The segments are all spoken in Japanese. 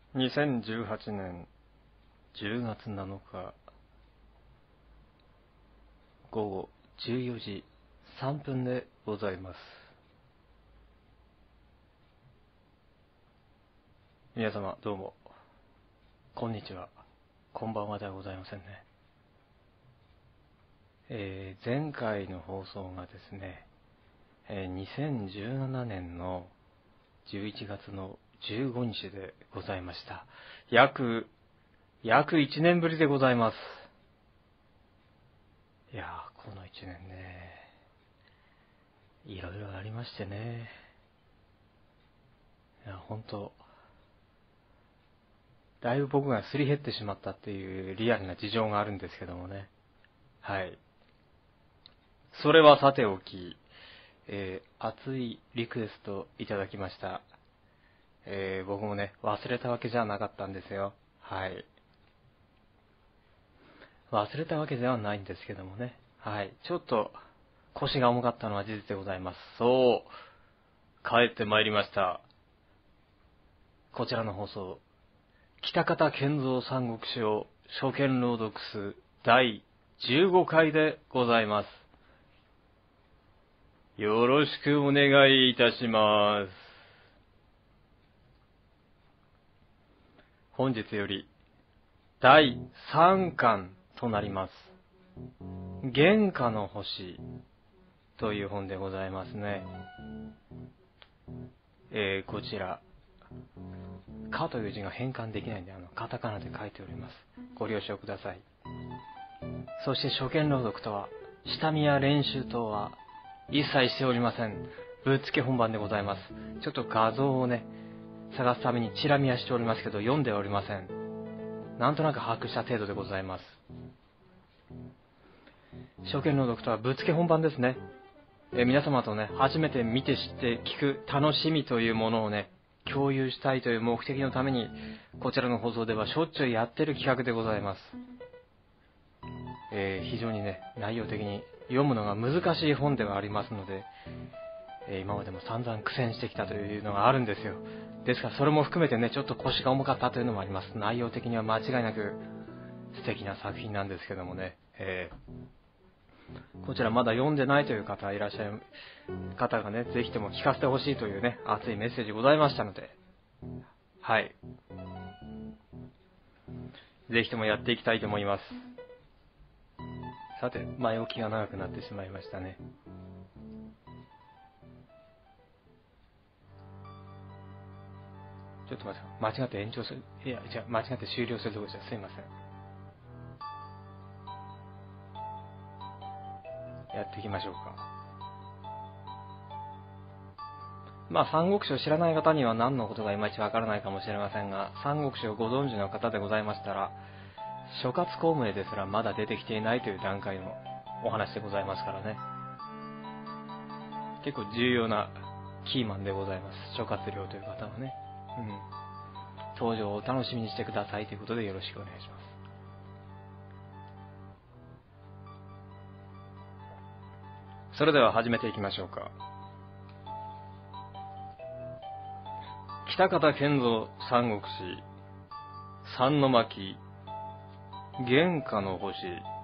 2018年10月7日午後14時3分でございます。皆様どうもこんにちは、こんばんはではございませんね。前回の放送がですね、2017年の11月の15日でございました。約1年ぶりでございます。いやー、この1年ね、いろいろありましてね。いや、本当だいぶ僕がすり減ってしまったっていうリアルな事情があるんですけどもね。はい。それはさておき、熱いリクエストいただきました。僕もね、忘れたわけじゃなかったんですよ。はい。忘れたわけではないんですけどもね。はい。ちょっと腰が重かったのは事実でございます。そう。帰ってまいりました。こちらの放送、北方健三三国志を初見朗読数第15回でございます。よろしくお願いいたします。本日より第3巻となります。原価の星という本でございますね。こちら、かという字が変換できないんで、カタカナで書いております。ご了承ください。そして初見朗読とは、下見や練習等は一切しておりません。ぶっつけ本番でございます。ちょっと画像をね、探すためにチラ見はしておりますけど、読んでおりません。なんとなく把握した程度でございます。初見朗読とはぶっつけ本番ですね。皆様とね、初めて見て知って聞く楽しみというものをね、共有したいという目的のために、こちらの放送ではしょっちゅうやってる企画でございます。非常にね、内容的に読むのが難しい本ではありますので、今までも散々苦戦してきたというのがあるんですよ。ですからそれも含めてね、ちょっと腰が重かったというのもあります。内容的には間違いなく素敵な作品なんですけどもね、こちらまだ読んでないという方いらっしゃる方がね、ぜひとも聞かせてほしいというね、熱いメッセージございましたので、はい。ぜひともやっていきたいと思います。さて、前置きが長くなってしまいましたね。ちょっと待って、間違って延長する、間違って終了するところじゃすいません。やっていきましょうか。三国志を知らない方には何のことがいまいちわからないかもしれませんが、三国志をご存知の方でございましたら、諸葛孔明ですらまだ出てきていないという段階のお話でございますからね。結構重要なキーマンでございます。諸葛亮という方はね。登場をお楽しみにしてくださいということでよろしくお願いします。それでは始めていきましょうか。北方健三三国志三の巻原価の星。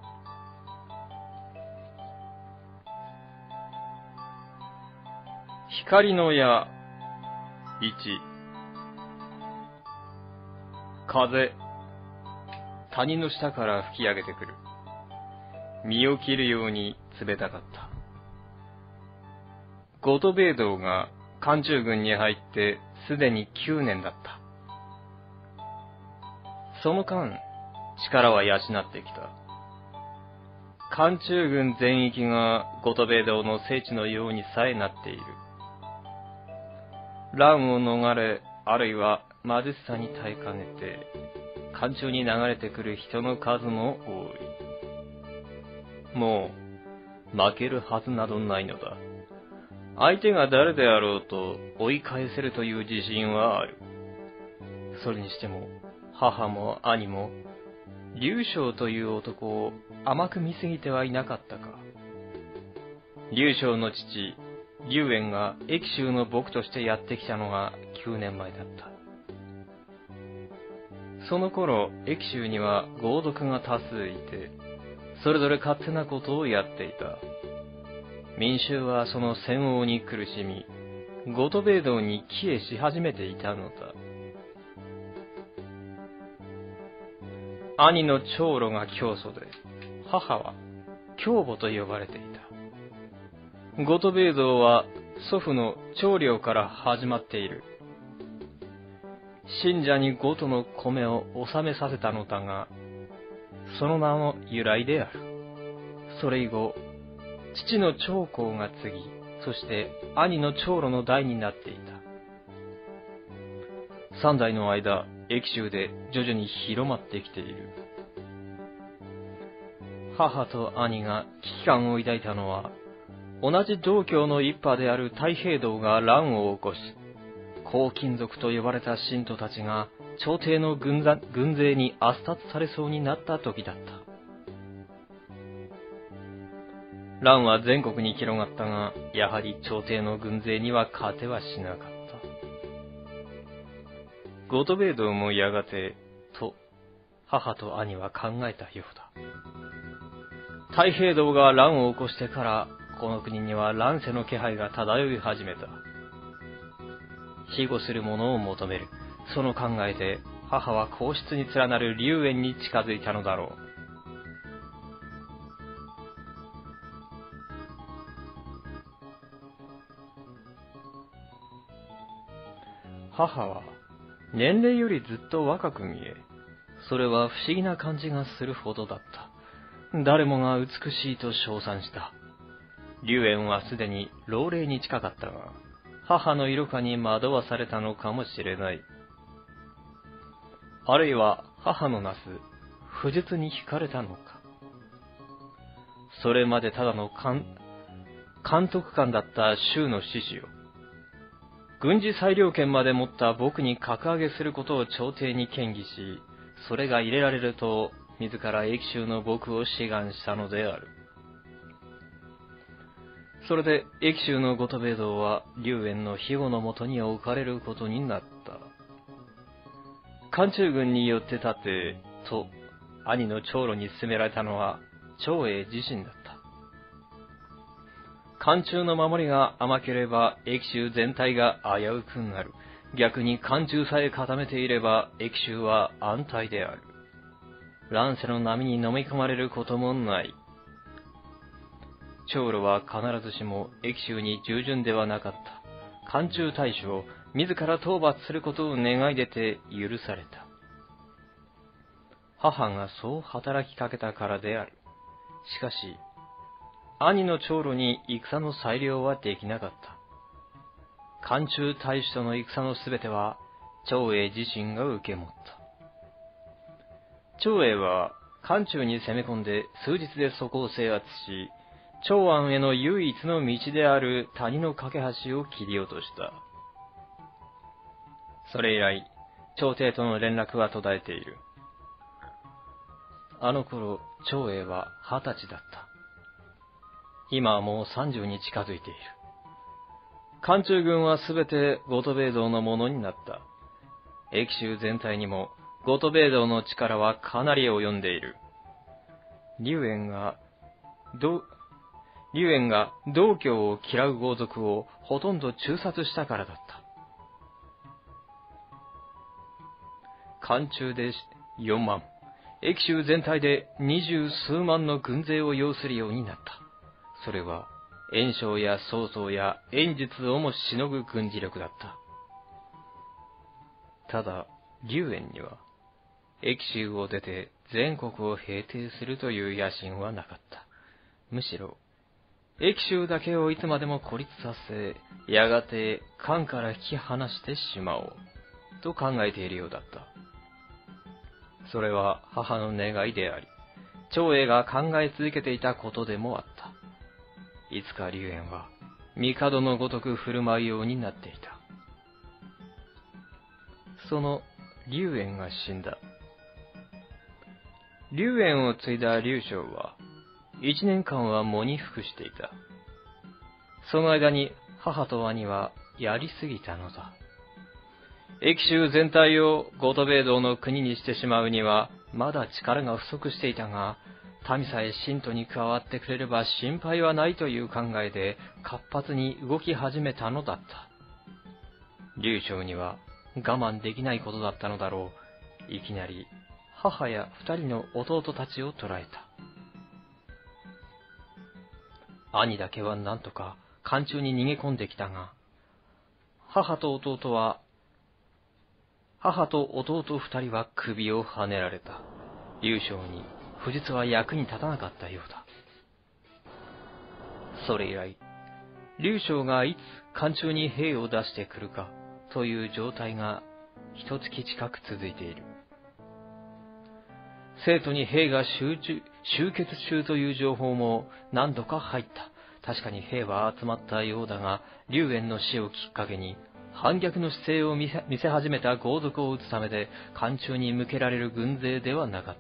光の矢1。風、谷の下から吹き上げてくる。身を切るように冷たかった。後鳥兵道が漢中軍に入ってすでに9年だった。その間、力は養ってきた。漢中軍全域が後鳥兵道の聖地のようにさえなっている。乱を逃れ、あるいは貧しさに耐えかねて、漢中に流れてくる人の数も多い。もう、負けるはずなどないのだ。相手が誰であろうと追い返せるという自信はある。それにしても、母も兄も、劉将という男を甘く見すぎてはいなかったか。劉将の父、劉淵が益州の僕としてやってきたのが9年前だった。 その頃、益州には豪族が多数いて、それぞれ勝手なことをやっていた。民衆はその戦王に苦しみ、ゴトベイドに帰依し始めていたのだ。兄の長老が教祖で、母は教母と呼ばれていた。ゴトベイドは祖父の長領から始まっている。信者にゴトの米を納めさせたのだが、その名の由来である。それ以後、父の長公が継ぎ、そして兄の長老の代になっていた。三代の間、益州で徐々に広まってきている。母と兄が危機感を抱いたのは、同じ同郷の一派である太平道が乱を起こし、黄金族と呼ばれた信徒たちが朝廷の軍勢に圧殺されそうになった時だった。乱は全国に広がったが、やはり朝廷の軍勢には勝てはしなかった。ゴトベイドもやがて、と、母と兄は考えたようだ。太平道が乱を起こしてから、この国には乱世の気配が漂い始めた。庇護する者を求める。その考えで、母は皇室に連なる龍園に近づいたのだろう。母は、年齢よりずっと若く見え、それは不思議な感じがするほどだった。誰もが美しいと称賛した。龍園はすでに老齢に近かったが、母の色化に惑わされたのかもしれない。あるいは母のなす不術に惹かれたのか。それまでただの監督官だった州の志士を、軍事裁量権まで持った僕に格上げすることを朝廷に建議し、それが入れられると、自ら益州の僕を志願したのである。それで益州のゴトベイドは龍園の庇護のもとに置かれることになった。漢中軍によって立て、と兄の長老に勧められたのは長英自身だった。漢中の守りが甘ければ益州全体が危うくなる。逆に漢中さえ固めていれば益州は安泰である。乱世の波に飲み込まれることもない。長老は必ずしも益州に従順ではなかった。漢中大使を自ら討伐することを願い出て許された。母がそう働きかけたからである。しかし、兄の長老に戦の裁量はできなかった。漢中大使との戦のすべては、長英自身が受け持った。長英は漢中に攻め込んで数日でそこを制圧し、長安への唯一の道である谷の架け橋を切り落とした。それ以来、朝廷との連絡は途絶えている。あの頃、長英は20歳だった。今はもう30に近づいている。漢中軍はすべてゴトベイドのものになった。益州全体にもゴトベイドの力はかなり及んでいる。龍園が道教を嫌う豪族をほとんど誅殺したからだった。漢中で4万、益州全体で20数万の軍勢を要するようになった。それは、袁紹や曹操や袁術をもしのぐ軍事力だった。ただ、龍園には、益州を出て全国を平定するという野心はなかった。むしろ、益州だけをいつまでも孤立させ、やがて漢から引き離してしまおう、と考えているようだった。それは母の願いであり、長英が考え続けていたことでもあった。いつか龍園は、帝のごとく振る舞うようになっていた。その龍園が死んだ。龍園を継いだ龍将は、1年間は喪に服していた。その間に母と兄はやりすぎたのだ。 益州全体をゴトベイ道の国にしてしまうには、まだ力が不足していたが、民さえ信徒に加わってくれれば心配はないという考えで活発に動き始めたのだった。劉将には我慢できないことだったのだろう。いきなり母や二人の弟たちを捕らえた。兄だけはなんとか漢中に逃げ込んできたが、母と弟二人は首をはねられた。劉将に不実は役に立たなかったようだ。それ以来、劉将がいつ漢中に兵を出してくるかという状態が一月近く続いている。生徒に兵が集結中という情報も何度か入った。確かに兵は集まったようだが、劉淵の死をきっかけに反逆の姿勢を見せ始めた豪族を討つためで漢中に向けられる軍勢ではなかった。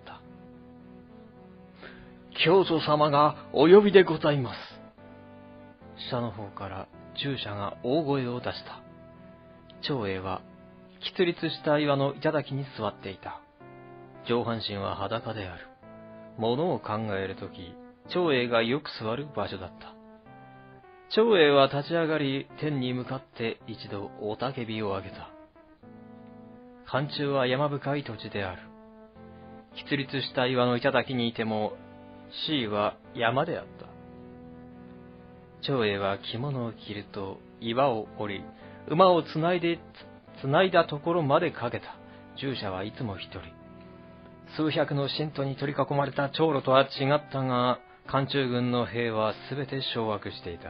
教祖様がお呼びでございます。下の方から従者が大声を出した。長英は喫立した岩の頂に座っていた。上半身は裸である。物を考えるとき、長英がよく座る場所だった。長英は立ち上がり、天に向かって一度雄たけびを上げた。漢中は山深い土地である。喫立した岩の頂にいても、C は山であった。長英は着物を着ると岩を降り、馬をつないだところまでかけた。従者はいつも一人。数百の信徒に取り囲まれた長老とは違ったが、漢中軍の兵はすべて掌握していた。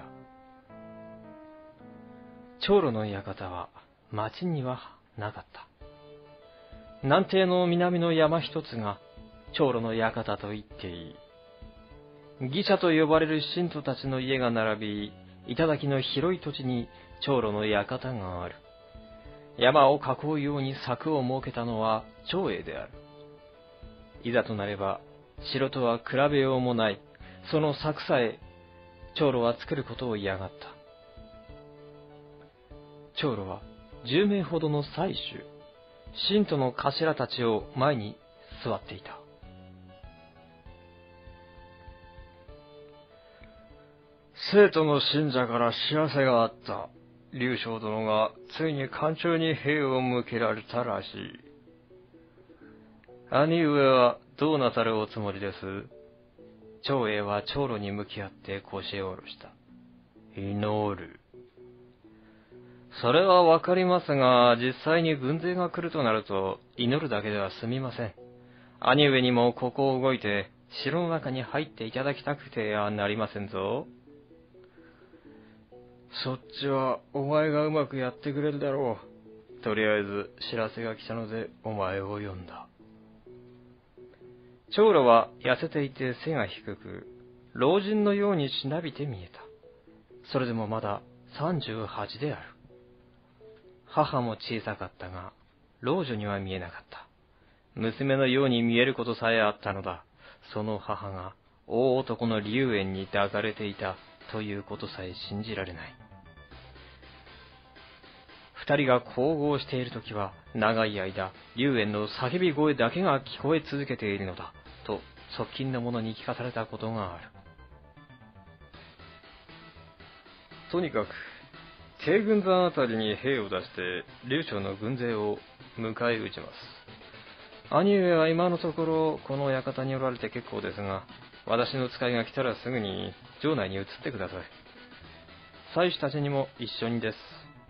長老の館は町にはなかった。南帝の南の山一つが長老の館と言っていい。義者と呼ばれる信徒たちの家が並び、頂の広い土地に長老の館がある。山を囲うように柵を設けたのは長英である。いざとなれば、城とは比べようもない、その柵さえ、長老は作ることを嫌がった。長老は10名ほどの妻主、信徒の頭たちを前に座っていた。生徒の信者から知らせがあった。劉将殿がついに漢中に兵を向けられたらしい。兄上はどうなさるおつもりです？長英は長老に向き合って腰を下ろした。祈る。それはわかりますが、実際に軍勢が来るとなると、祈るだけでは済みません。兄上にもここを動いて、城の中に入っていただきたくてはなりませんぞ。そっちはお前がうまくやってくれるだろう。とりあえず知らせが来たのでお前を呼んだ。長老は痩せていて背が低く、老人のようにしなびて見えた。それでもまだ38である。母も小さかったが、老女には見えなかった。娘のように見えることさえあったのだ。その母が大男の劉淵に抱かれていたということさえ信じられない。二人が交合しているときは、長い間、劉淵の叫び声だけが聞こえ続けているのだ、と側近の者に聞かされたことがある。とにかく、帝軍山あたりに兵を出して、劉将の軍勢を迎え撃ちます。兄上は今のところ、この館におられて結構ですが、私の使いが来たらすぐに城内に移ってください。妻子たちにも一緒にです。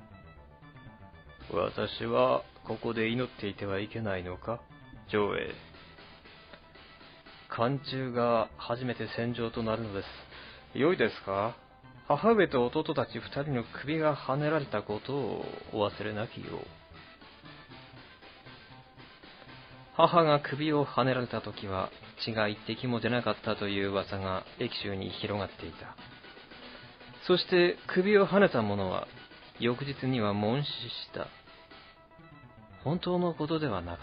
私はここで祈っていてはいけないのか、長英。漢中が初めて戦場となるのです。良いですか？母上と弟たち二人の首がはねられたことをお忘れなきよう。母が首をはねられた時は血が一滴も出なかったという噂が益州に広がっていた。そして首をはねた者は翌日には悶死した。本当のことではなかった。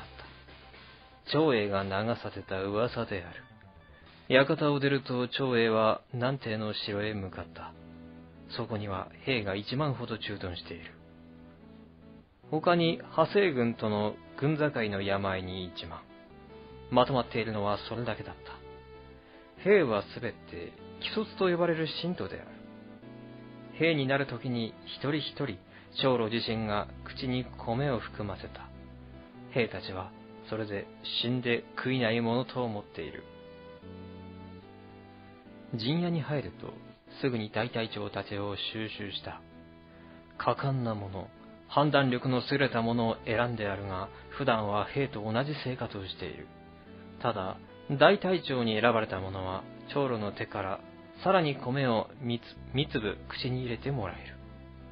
長英が流させた噂である。館を出ると長英は南帝の城へ向かった。そこには兵が1万ほど駐屯している。 他に派生軍との軍境の山に1万。まとまっているのはそれだけだった。兵はすべて既卒と呼ばれる信徒である。兵になるときに一人一人長老自身が口に米を含ませた。兵たちはそれで死んで食いないものと思っている。陣屋に入るとすぐに大隊長たちを収集した。果敢な者、判断力の優れた者を選んであるが、普段は兵と同じ生活をしている。ただ、大隊長に選ばれた者は長老の手からさらに米を3粒口に入れてもらえる。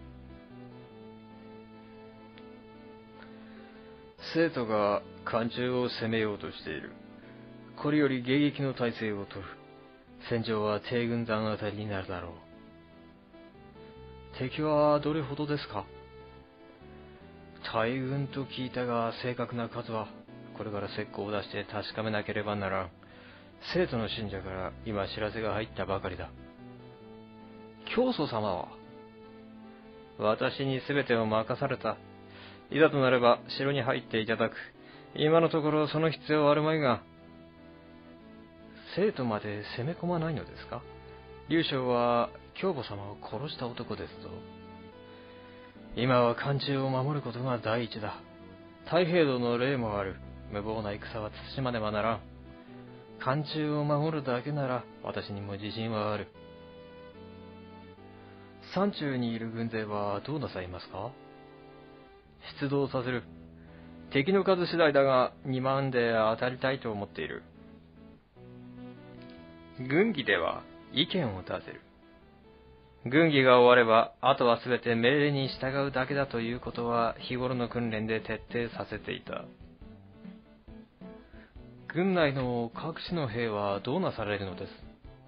生徒が漢中を攻めようとしている。これより迎撃の態勢を取る。戦場は帝軍山あたりになるだろう。敵はどれほどですか？大軍と聞いたが、正確な数はこれから石膏を出して確かめなければならん。生徒の信者から今知らせが入ったばかりだ。教祖様は？私にすべてを任された。いざとなれば城に入っていただく。今のところその必要はあるまいが。生徒まで攻め込まないのですか？劉将は教母様を殺した男ですぞ。今は漢中を守ることが第一だ。太平道の例もある。無謀な戦は慎まねばならん。漢中を守るだけなら私にも自信はある。山中にいる軍勢はどうなさいますか？出動させる。敵の数次第だが2万で当たりたいと思っている。軍議では意見を出せる。軍議が終われば、あとはすべて命令に従うだけだということは日頃の訓練で徹底させていた。軍内の各地の兵はどうなされるのです？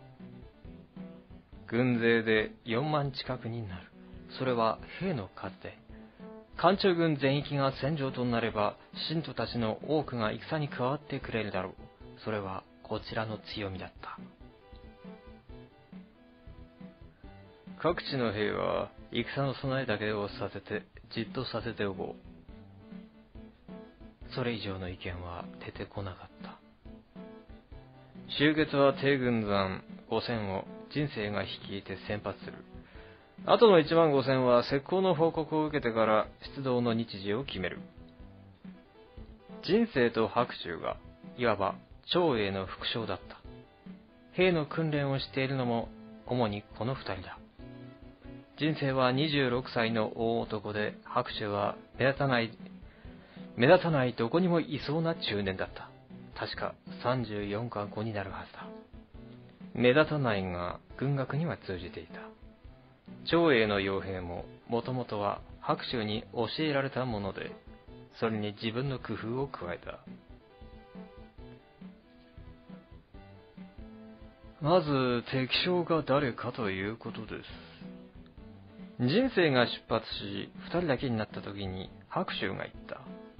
軍勢で4万近くになる。それは兵の数で。漢中軍全域が戦場となれば、信徒たちの多くが戦に加わってくれるだろう。それはこちらの強みだった。各地の兵は戦の備えだけをさせてじっとさせておこう。それ以上の意見は出てこなかった。終結は帝軍山5000を人生が率いて先発する。あとの1万5000は石膏の報告を受けてから出動の日時を決める。人生と白秋がいわば長英の副将だった。兵の訓練をしているのも主にこの2人だ。人生は26歳の大男で、白秋は目立たないどこにもいそうな中年だった。確か34か5になるはずだ。目立たないが軍学には通じていた。長英の傭兵ももともとは白秋に教えられたもので、それに自分の工夫を加えた。まず敵将が誰かということです。人生が出発し、2人だけになった時に白秋が言った。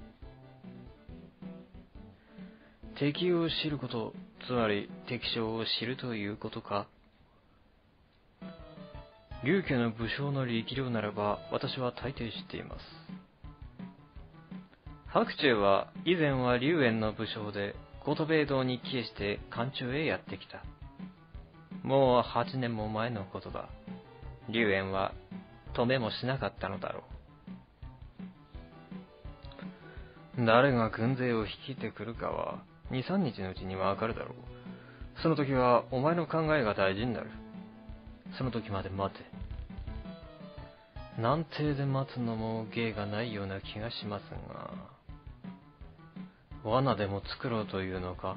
敵を知ること、つまり敵将を知るということか。劉家の武将の力量ならば私は大抵知っています。白秋は以前は劉園の武将で、琴兵道に帰依して漢中へやってきた。もう8年も前のことだ。劉園は止めもしなかったのだろう。誰が軍勢を率いてくるかは2、3日のうちにわかるだろう。その時はお前の考えが大事になる。その時まで待て。南帝で待つのも芸がないような気がしますが、罠でも作ろうというのか？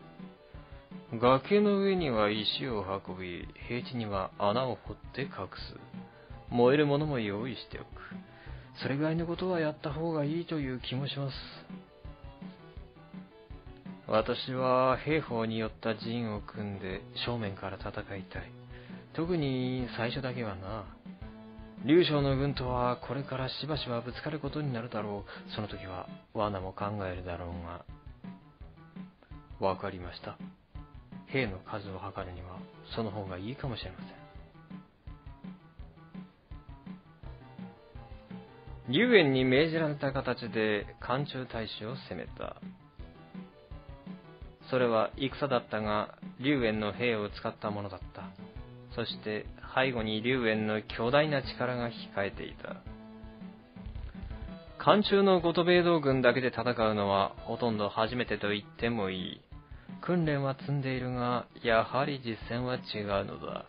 崖の上には石を運び、平地には穴を掘って隠す。燃えるものも用意しておく。それぐらいのことはやった方がいいという気もします。私は兵法によった陣を組んで正面から戦いたい。特に最初だけはな。劉将の軍とはこれからしばしばぶつかることになるだろう。その時は罠も考えるだろうが。わかりました。兵の数を測るにはその方がいいかもしれません。 龍炎に命じられた形で漢中大使を攻めた。それは戦だったが、龍炎の兵を使ったものだった。そして背後に龍炎の強大な力が控えていた。漢中の五斗米道軍だけで戦うのはほとんど初めてと言ってもいい。訓練は積んでいるが、やはり実戦は違うのだ。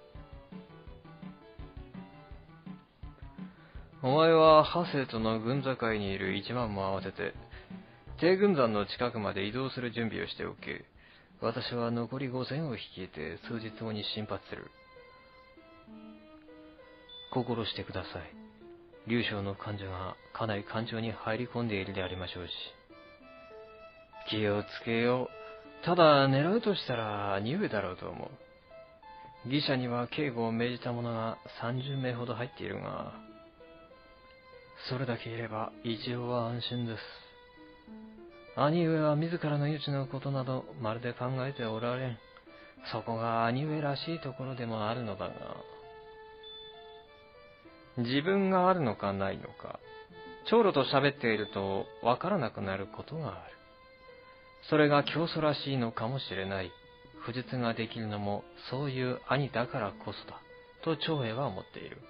お前はハセとの軍境にいる1万も合わせて、帝軍山の近くまで移動する準備をしておけ。私は残り5000を率いて数日後に進発する。心してください。劉将の患者がかなり漢中に入り込んでいるでありましょうし。気をつけよう。ただ狙うとしたら兄上だろうと思う。義者には警護を命じた者が30名ほど入っているが、それだけいれば一応は安心です。兄上は自らの命のことなどまるで考えておられん。そこが兄上らしいところでもあるのだが、自分があるのかないのか、長老と喋っているとわからなくなることがある。それが教祖らしいのかもしれない。不術ができるのもそういう兄だからこそだ、と長英は思っている。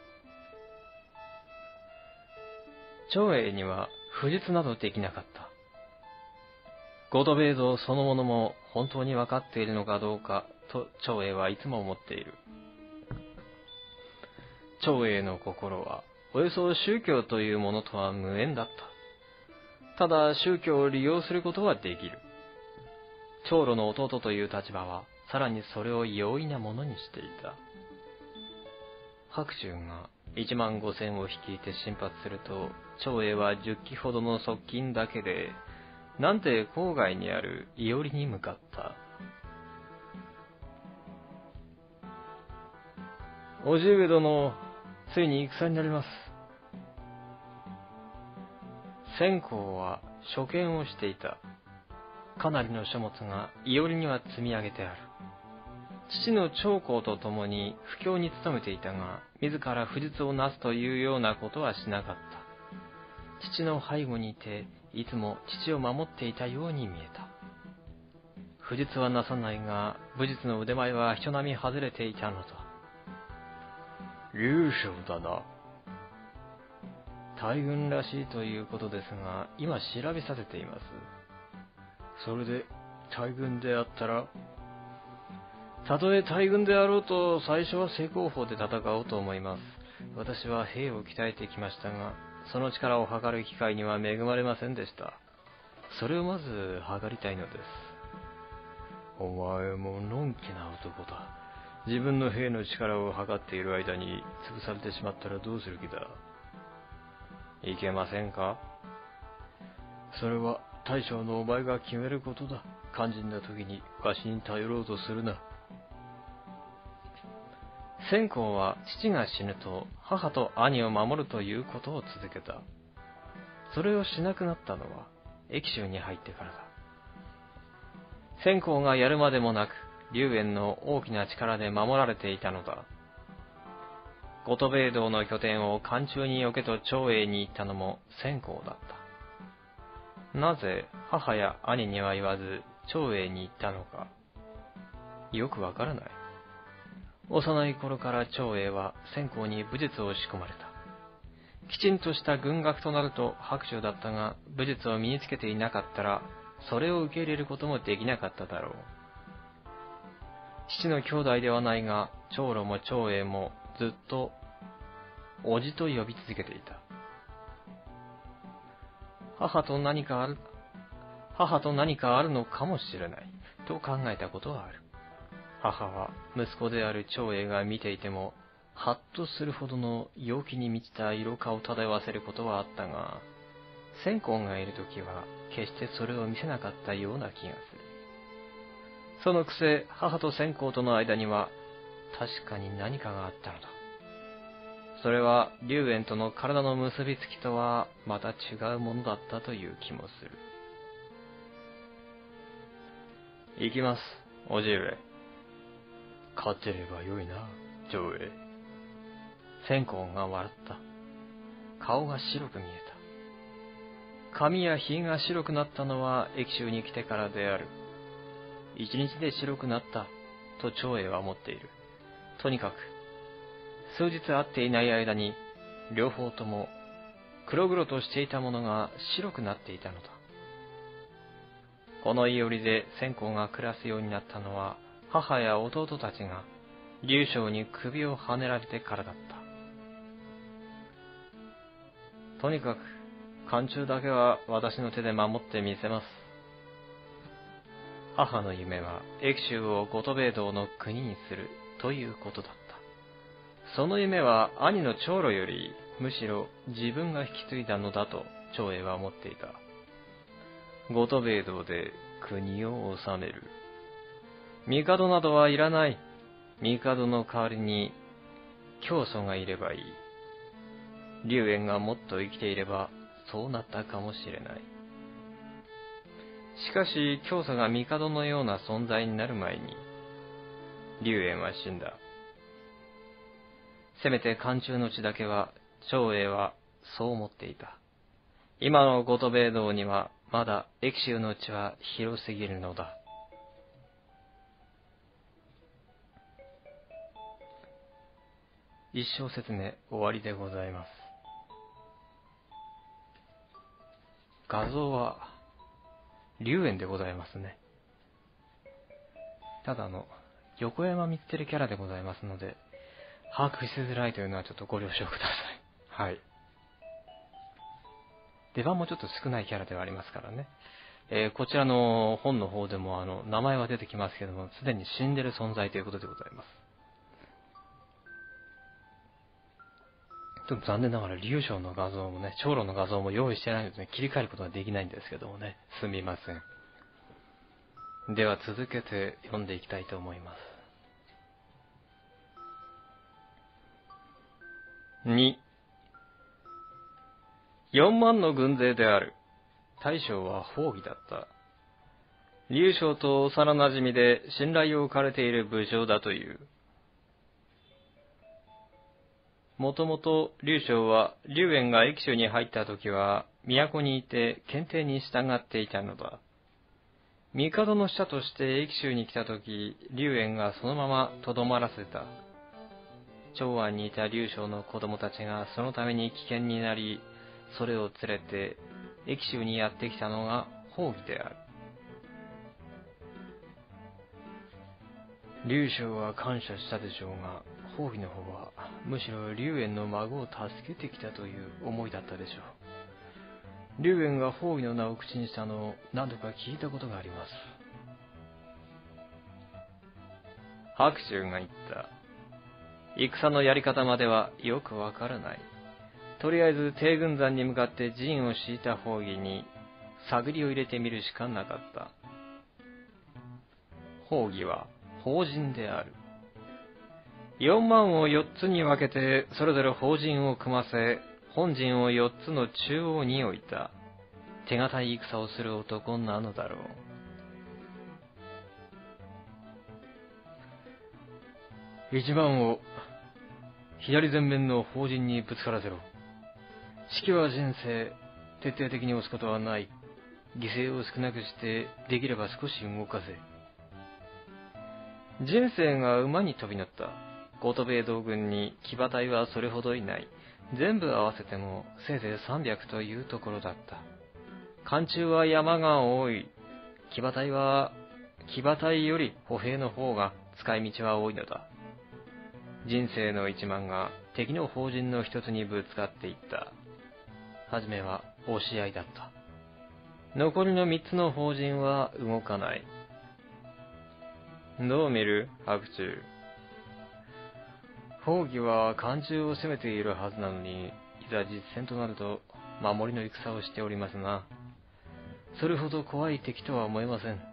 長英には不術などできなかった。五斗米道そのものも本当に分かっているのかどうかと長英はいつも思っている。長英の心はおよそ宗教というものとは無縁だった。ただ宗教を利用することはできる。長老の弟という立場はさらにそれを容易なものにしていた。白州が1万5000を率いて進発すると、長英は10騎ほどの側近だけで南帝郊外にある伊織に向かった。叔父上殿、ついに戦になります。先行は所見をしていた。かなりの書物が伊織には積み上げてある。父の長江と共に布教に努めていたが、自ら不術をなすというようなことはしなかった。父の背後にいて、いつも父を守っていたように見えた。不術はなさないが、武術の腕前は人並み外れていたのだ。劉将だな。大軍らしいということですが、今調べさせています。それで、大軍であったら、たとえ大軍であろうと、最初は正攻法で戦おうと思います。私は兵を鍛えてきましたが、その力を測る機会には恵まれませんでした。それをまず測りたいのです。お前ものんきな男だ。自分の兵の力を測っている間に潰されてしまったらどうする気だ。いけませんか？それは大将のお前が決めることだ。肝心な時にわしに頼ろうとするな。先行は父が死ぬと母と兄を守るということを続けた。それをしなくなったのは益州に入ってからだ。先行がやるまでもなく龍炎の大きな力で守られていたのだ。五斗米道の拠点を漢中に置けと長英に言ったのも先行だった。なぜ母や兄には言わず長英に言ったのかよくわからない。幼い頃から長英は先行に武術を仕込まれた。きちんとした軍学となると白州だったが、武術を身につけていなかったらそれを受け入れることもできなかっただろう。父の兄弟ではないが、長老も長英もずっと叔父と呼び続けていた。母と何かあるのかもしれないと考えたことはある。母は息子である長英が見ていてもハッとするほどの陽気に満ちた色香を漂わせることはあったが、先行がいるときは決してそれを見せなかったような気がする。そのくせ母と先行との間には確かに何かがあったのだ。それは龍炎との体の結びつきとはまた違うものだったという気もする。行きます、叔父上。勝てればよいな、長英。先行が笑った。顔が白く見えた。 髪や髭が白くなったのは益州に来てからである。一日で白くなったと長英は思っている。とにかく、数日会っていない間に、両方とも黒々としていたものが白くなっていたのだ。このいおりで線香が暮らすようになったのは、母や弟たちが劉将に首をはねられてからだった。とにかく、漢中だけは私の手で守ってみせます。母の夢は益州を五斗米道の国にするということだった。その夢は兄の長老よりむしろ自分が引き継いだのだと長英は思っていた。五斗米道で国を治める。帝などはいらない。帝の代わりに教祖がいればいい。劉淵がもっと生きていればそうなったかもしれない。しかし教祖が帝のような存在になる前に劉淵は死んだ。せめて漢中の地だけは長英はそう思っていた。今の五斗米道にはまだ益州の地は広すぎるのだ。一小節目終わりでございます。画像は劉淵でございますね。ただ横山光輝キャラでございますので、把握しづらいというのはちょっとご了承ください。はい。出番もちょっと少ないキャラではありますからね。こちらの本の方でも名前は出てきますけども、すでに死んでる存在ということでございます。ちょっと残念ながら劉将の画像もね、長老の画像も用意してないので、ね、切り替えることができないんですけどもね、すみません。では続けて読んでいきたいと思います。2、4万の軍勢である。大将は褒義だった。劉将と幼馴染で信頼を置かれている武将だという。もともと劉将は劉淵が益州に入った時は都にいて検定に従っていたのだ。帝の使者として益州に来た時、劉淵がそのままとどまらせた。長安にいた劉将の子供たちがそのために危険になり、それを連れて益州にやってきたのが褒義である。劉将は感謝したでしょうが、褒義の方はむしろ劉淵の孫を助けてきたという思いだったでしょう。劉淵が褒義の名を口にしたのを何度か聞いたことがあります。白州が言った。戦のやり方まではよくわからない。とりあえず帝軍山に向かって陣を敷いた褒義に探りを入れてみるしかなかった。褒義は法陣である。4万を4つに分けてそれぞれ法陣を組ませ、本陣を4つの中央に置いた。手堅い戦をする男なのだろう。1万を左前面の法陣にぶつからせろ。士気は人生、徹底的に押すことはない。犠牲を少なくして、できれば少し動かせ。人生が馬に飛び乗った。五斗米道軍に騎馬隊はそれほどいない。全部合わせてもせいぜい300というところだった。漢中は山が多い。騎馬隊より歩兵の方が使い道は多いのだ。人生の1万が敵の砲陣の一つにぶつかっていった。はじめは押し合いだった。残りの3つの砲陣は動かない。どう見る、白州。褒義は漢中を攻めているはずなのに、いざ実戦となると守りの戦をしておりますな。それほど怖い敵とは思えません。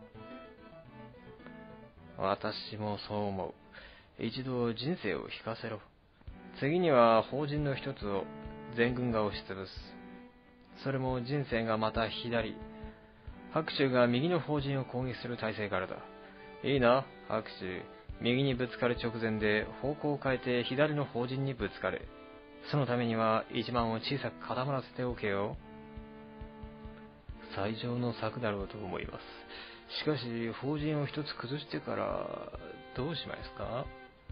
私もそう思う。一度人生を引かせろ。次には砲陣の一つを全軍が押しつぶす。それも人生がまた左。白州が右の砲陣を攻撃する体勢からだ。いいな、白州。右にぶつかる直前で方向を変えて左の砲陣にぶつかれ。そのためには一番を小さく固まらせておけよ。 最上の策だろうと思います。しかし、法陣を一つ崩してからどうしますか？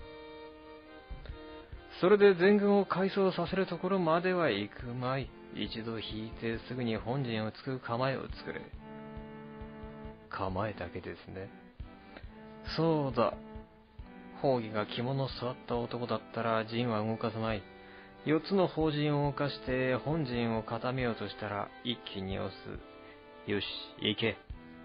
それで全軍を改装させるところまでは行くまい。一度引いてすぐに本陣をつく構えを作れ。構えだけですね。そうだ。宝儀が肝の据わった男だったら陣は動かさない。4つの法陣を動かして本陣を固めようとしたら一気に押す。よし、行け。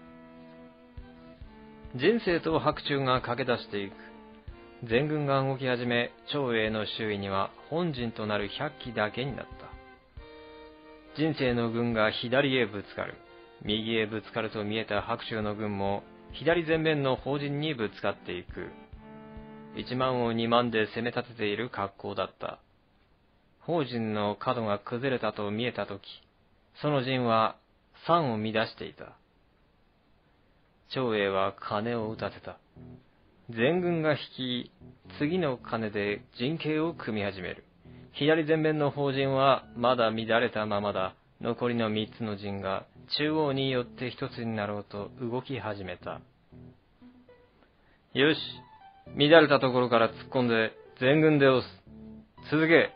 人生と白昼が駆け出していく。全軍が動き始め、長英の周囲には本陣となる100騎だけになった。人生の軍が左へぶつかる。右へぶつかると見えた白秋の軍も左前面の法陣にぶつかっていく。1万を2万で攻め立てている格好だった。法陣の角が崩れたと見えたとき、その陣は山を乱していた。長英は鐘を打たせた。全軍が引き、次の鐘で陣形を組み始める。左前面の法陣はまだ乱れたままだ。残りの3つの陣が中央によって一つになろうと動き始めた。よし、乱れたところから突っ込んで全軍で押す。続け。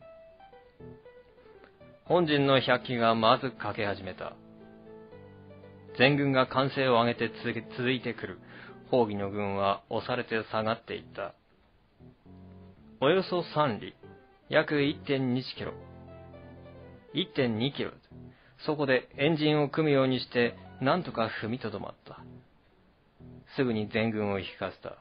本陣の100騎がまずかけ始めた。全軍が歓声を上げて続いてくる。宝儀の軍は押されて下がっていった。およそ3里、約 1.2 キロ。1.2 キロ。そこでエンジンを組むようにして、なんとか踏みとどまった。すぐに全軍を引かせた。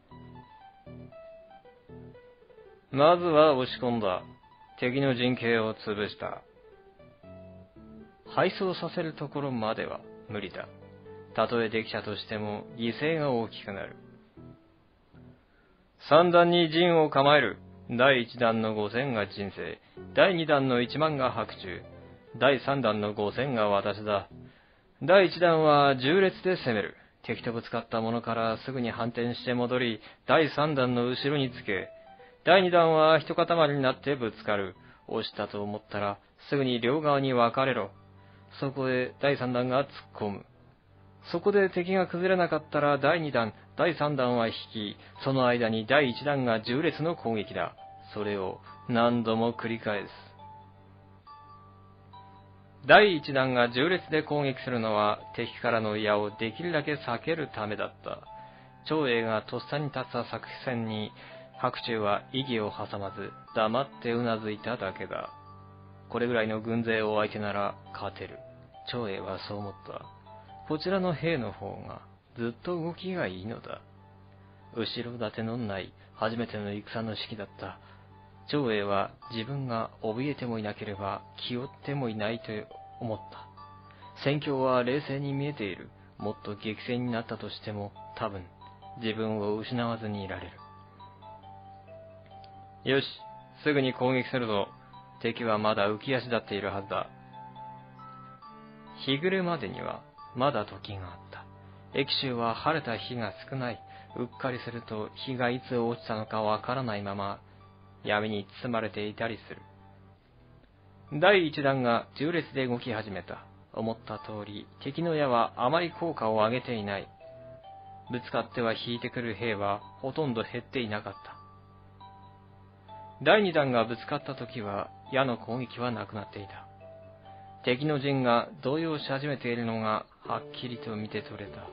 まずは押し込んだ。敵の陣形を潰した。敗走させるところまでは無理だ。たとえできたとしても犠牲が大きくなる。3段に陣を構える。第1弾の5000が人生、第2弾の1万が白昼、第3弾の5000が私だ。第1弾は縦列で攻める。敵とぶつかったものからすぐに反転して戻り、第3弾の後ろにつけ、第2弾は一塊になってぶつかる。押したと思ったらすぐに両側に分かれろ。そこへ第3弾が突っ込む。そこで敵が崩れなかったら第2弾、第3弾は引き、その間に第1弾が縦列の攻撃だ。それを何度も繰り返す。第1弾が縦列で攻撃するのは敵からの矢をできるだけ避けるためだった。長英がとっさに立った作戦に白秋は異議を挟まず黙ってうなずいただけだ。これぐらいの軍勢を相手なら勝てる。長英はそう思った。こちらの兵の方がずっと動きがいいのだ。後ろ盾のない初めての戦の指揮だった。長英は自分が怯えてもいなければ気負ってもいないと思った。戦況は冷静に見えている。もっと激戦になったとしても多分自分を失わずにいられる。よし、すぐに攻撃するぞ。敵はまだ浮き足立っているはずだ。日暮れまでにはまだ時があった。駅州は晴れた日が少ない。うっかりすると日がいつ落ちたのかわからないまま闇に包まれていたりする。第一弾が縦列で動き始めた。思った通り敵の矢はあまり効果を上げていない。ぶつかっては引いてくる兵はほとんど減っていなかった。第二弾がぶつかった時は矢の攻撃はなくなっていた。敵の陣が動揺し始めているのがはっきりと見て取れた。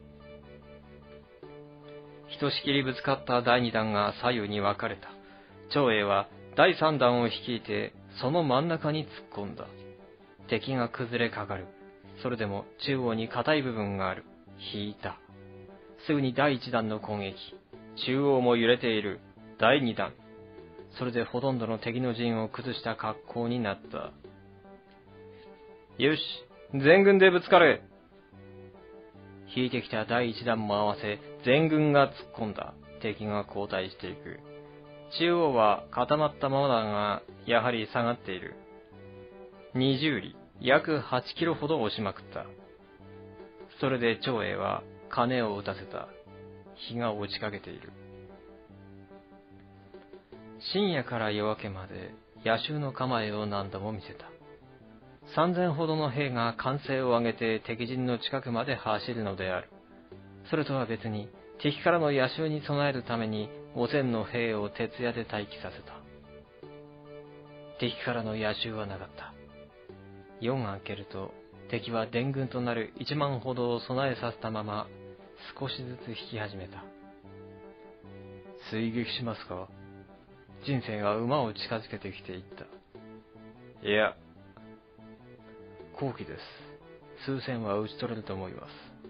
ひとしきりぶつかった第二弾が左右に分かれた。長英は第三弾を率いてその真ん中に突っ込んだ。敵が崩れかかる。それでも中央に硬い部分がある。引いた。すぐに第一弾の攻撃。中央も揺れている。第二弾。それでほとんどの敵の陣を崩した格好になった。よし、全軍でぶつかれ。引いてきた第一弾も合わせ、全軍が突っ込んだ。敵が後退していく。中央は固まったままだが、やはり下がっている。20里、約8キロほど押しまくった。それで長英は鐘を打たせた。日が落ちかけている。深夜から夜明けまで野襲の構えを何度も見せた。 3000ほどの兵が歓声を上げて敵陣の近くまで走るのである。それとは別に、敵からの野襲に備えるために5000の兵を徹夜で待機させた。敵からの野襲はなかった。夜が明けると、敵は伝軍となる1万ほどを備えさせたまま、少しずつ引き始めた。追撃しますか？人生が馬を近づけてきていった。いや、好機です。数千は討ち取れると思います。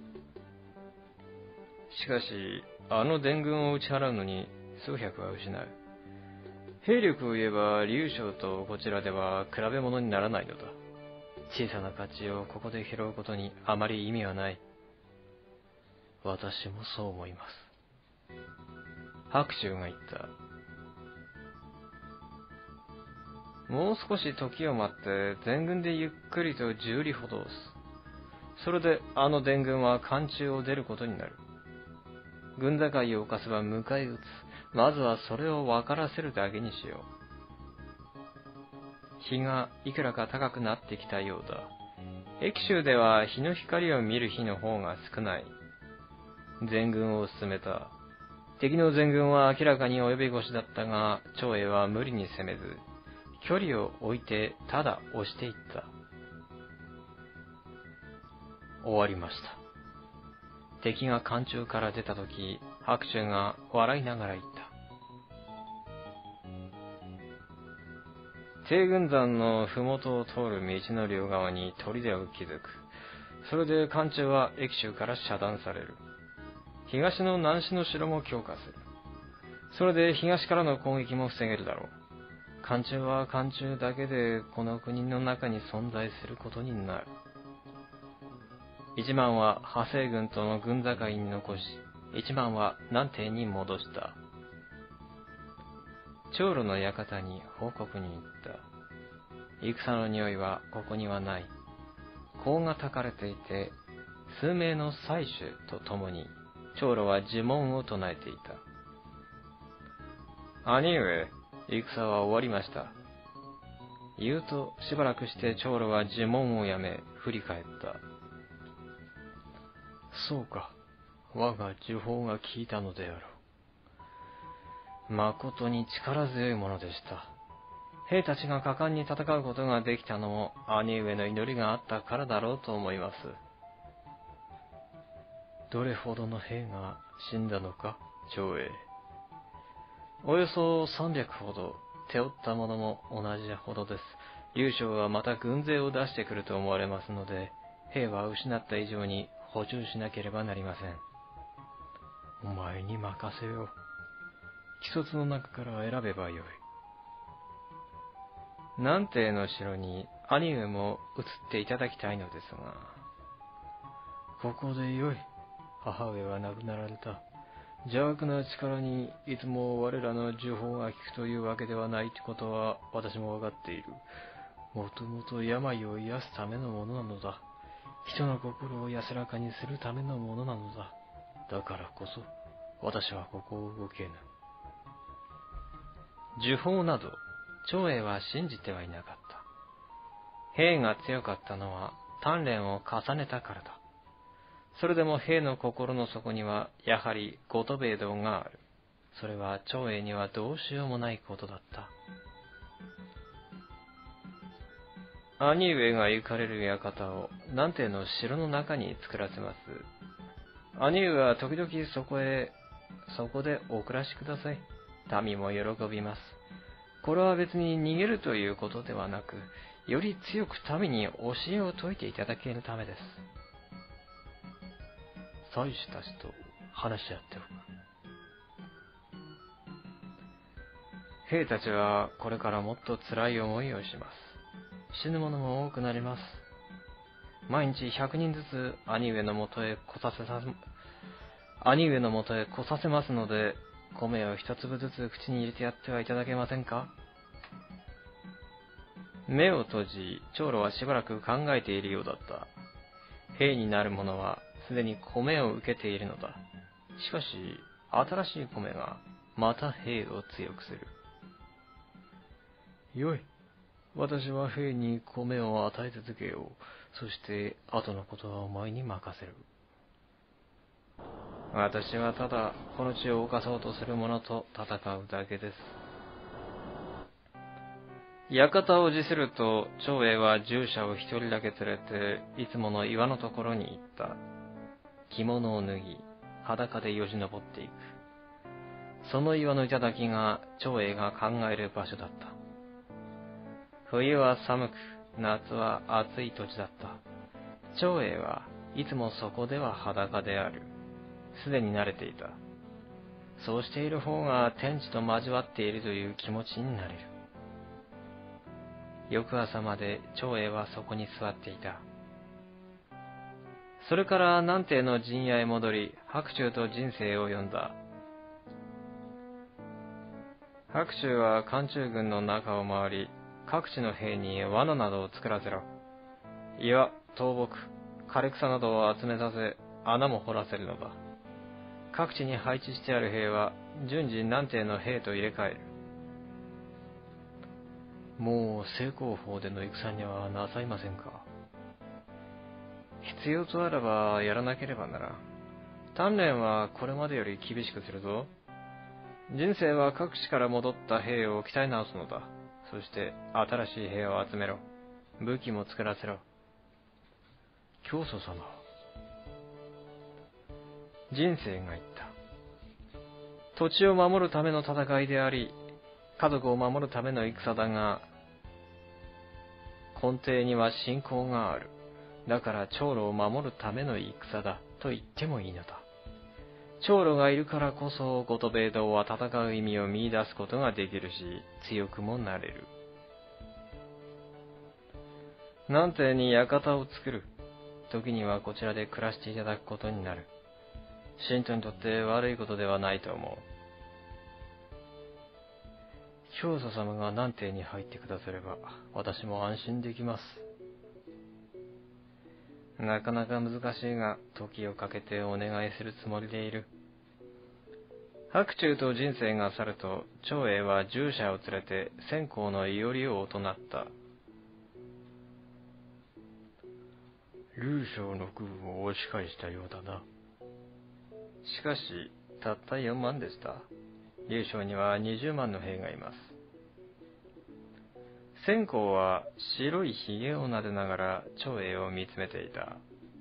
しかし、あの伝軍を打ち払うのに数百は失う。兵力を言えば、劉将とこちらでは比べ物にならないのだ。小さな勝ちをここで拾うことにあまり意味はない。私もそう思います。白秋が言った。もう少し時を待って、全軍でゆっくりと10里ほど押す。それであの伝軍は漢中を出ることになる。軍境を犯せば迎え撃つ。まずはそれを分からせるだけにしよう。日がいくらか高くなってきたようだ。駅州では日の光を見る日の方が少ない。全軍を進めた。敵の全軍は明らかに及び腰だったが、長英は無理に攻めず、距離を置いてただ押していった。終わりました。敵が漢中から出たとき、白秋が笑いながら言った。帝軍山の麓を通る道の両側に砦を築く。それで漢中は駅州から遮断される。東の南市の城も強化する。それで東からの攻撃も防げるだろう。漢中は漢中だけでこの国の中に存在することになる。1万は派生軍との軍境に残し、1万は南帝に戻した。長老の館に報告に行った。戦の匂いはここにはない。香が焚かれていて、数名の祭主と共に、長老は呪文を唱えていた。兄上、戦は終わりました。言うと、しばらくして長老は呪文をやめ、振り返った。そうか、我が呪法が効いたのであろう。誠に力強いものでした。兵たちが果敢に戦うことができたのも兄上の祈りがあったからだろうと思います。どれほどの兵が死んだのか、長英。およそ300ほど、手負った者も同じほどです。劉将はまた軍勢を出してくると思われますので、兵は失った以上に補充しなければなりません。お前に任せよう。既卒の中から選べばよい。南帝の城に兄上も移っていただきたいのですが。ここでよい。母上は亡くなられた。邪悪な力にいつも我らの呪法が効くというわけではないことは私もわかっている。もともと病を癒すためのものなのだ。人の心を安らかにするためのものなのだ。だからこそ私はここを動けぬ。呪法など長英は信じてはいなかった。兵が強かったのは鍛錬を重ねたからだ。それでも兵の心の底にはやはりごとべい道がある。それは長英にはどうしようもないことだった。兄上が行かれる館を南帝の城の中に作らせます。兄上は時々そこでお暮らしください。民も喜びます。これは別に逃げるということではなく、より強く民に教えを説いていただけるためです。祭司たちと話し合っておく。兵たちはこれからもっと辛い思いをします。死ぬ者も多くなります。毎日100人ずつ兄上のもとへ来させますので、米を一粒ずつ口に入れてやってはいただけませんか。目を閉じ、長老はしばらく考えているようだった。兵になる者はすでに米を受けているのだ。しかし、新しい米がまた兵を強くする。よい。 私は兵に米を与え続けよう。そして後のことはお前に任せる。私はただこの地を侵そうとする者と戦うだけです。館を辞すると、長英は従者を一人だけ連れて、いつもの岩のところに行った。着物を脱ぎ、裸でよじ登っていく。その岩の頂が長英が考える場所だった。冬は寒く、夏は暑い土地だった。長英はいつもそこでは裸である。すでに慣れていた。そうしている方が天地と交わっているという気持ちになれる。翌朝まで長英はそこに座っていた。それから南帝の陣屋へ戻り、白秋と人生を呼んだ。白秋は漢中軍の中を回り、各地の兵に罠などを作らせろ。岩、倒木、枯れ草などを集めさせ、穴も掘らせるのだ。各地に配置してある兵は、順次南帝の兵と入れ替える。もう正攻法での戦にはなさいませんか。必要とあらばやらなければならん。鍛錬はこれまでより厳しくするぞ。人生は各地から戻った兵を鍛え直すのだ。そして新しい兵を集めろ。武器も作らせろ。教祖様。人生が言った。土地を守るための戦いであり、家族を守るための戦だが、根底には信仰がある。だから長老を守るための戦だと言ってもいいのだ。長老がいるからこそ五斗米道は戦う意味を見出すことができるし、強くもなれる。南帝に館を作る。時にはこちらで暮らしていただくことになる。信徒にとって悪いことではないと思う。教祖様が南帝に入ってくだされば、私も安心できます。なかなか難しいが、時をかけてお願いするつもりでいる。白秋と人生が去ると、長英は従者を連れて線香のいおりを唱った。劉将の軍を押し返したようだな。しかし、たった4万でした。劉将には20万の兵がいます。線香は白いひげを撫でながら長英を見つめていた。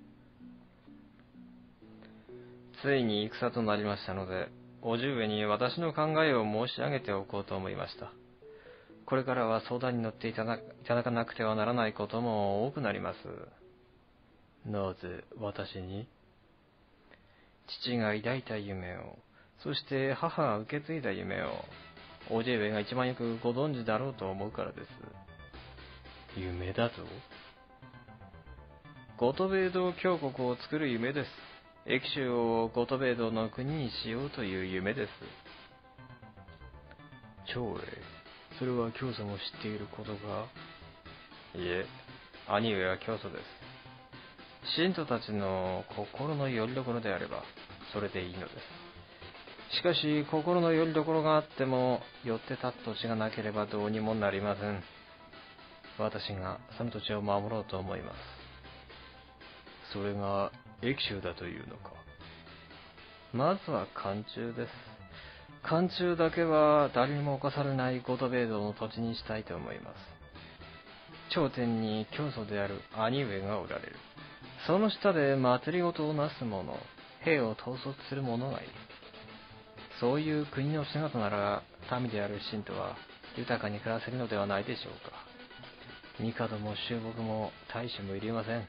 ついに戦となりましたので、叔父上に私の考えを申し上げておこうと思いました。これからは相談に乗っていただかなくてはならないことも多くなります。なぜ私に？父が抱いた夢を、そして母が受け継いだ夢を、叔父上が一番よくご存知だろうと思うからです。夢だぞ。五斗米道教国を作る夢です。益州を五斗米道の国にしようという夢です。長英、それは教祖も知っていることか？いえ、兄上は教祖です。信徒たちの心の拠り所であれば、それでいいのです。しかし、心の拠り所があっても、寄って立つ土地がなければどうにもなりません。私がその土地を守ろうと思います。それが益州だというのか。まずは漢中です。漢中だけは誰にも侵されない五斗米道の土地にしたいと思います。頂点に教祖である兄上がおられる。その下で祭りごとをなす者、兵を統率する者がいる。そういう国の姿なら、民である信徒は豊かに暮らせるのではないでしょうか。帝も衆牧も大使もいりません。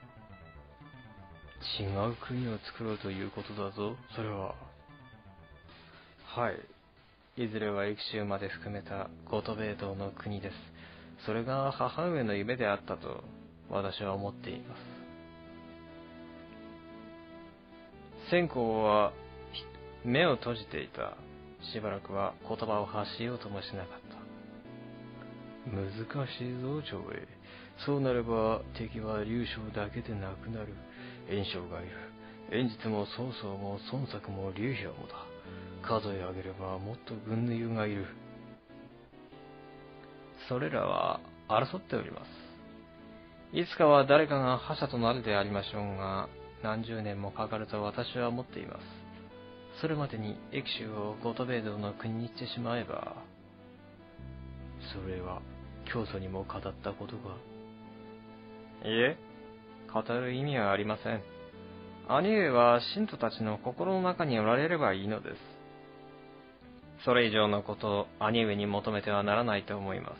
違う国を作ろうということだぞ、それは。はい。いずれは益州まで含めた五斗米道の国です。それが母上の夢であったと私は思っています。線香は目を閉じていた。しばらくは言葉を発しようともしなかった。難しいぞ、長英。そうなれば敵は劉将だけでなくなる。袁紹がいる。袁実も曹操も孫作も劉氷もだ。数え上げればもっと軍の友がいる。それらは争っております。いつかは誰かが覇者となるでありましょうが、何十年もかかると私は思っています。それまでに益州をゴトベイドの国にしてしまえば、それは教祖にも語ったことが。いえ、語る意味はありません。兄上は信徒たちの心の中におられればいいのです。それ以上のことを兄上に求めてはならないと思います。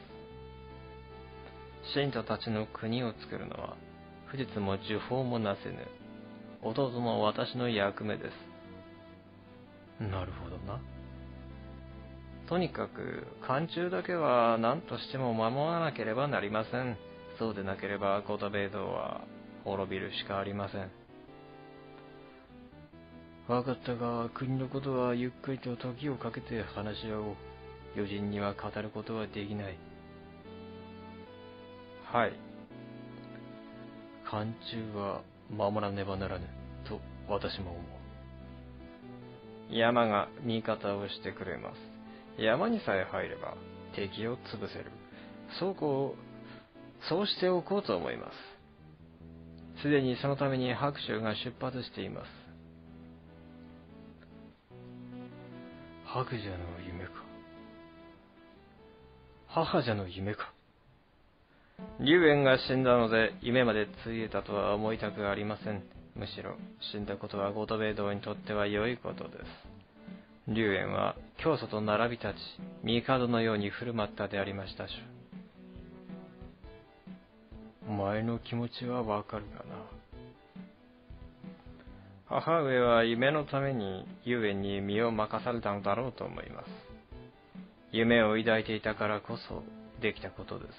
信徒たちの国を作るのは、不実も呪法もなせぬ、弟の私の役目です。なるほどな。とにかく、漢中だけは何としても守らなければなりません。そうでなければゴトベイドは滅びるしかありません。わかったが、国のことはゆっくりと時をかけて話し合おう。余人には語ることはできない。はい。漢中は守らねばならぬ、と私も思う。山が味方をしてくれます。山にさえ入れば敵を潰せる。そうしておこうと思います。すでにそのために白州が出発しています。白蛇の夢か。母者の夢か。龍炎が死んだので夢までついえたとは思いたくありません。むしろ死んだことはゴトベイドにとっては良いことです。龍炎は教祖と並び立ち、帝のように振る舞ったでありましたし。お前の気持ちはわかるかな。母上は夢のために龍炎に身を任されたのだろうと思います。夢を抱いていたからこそできたことです。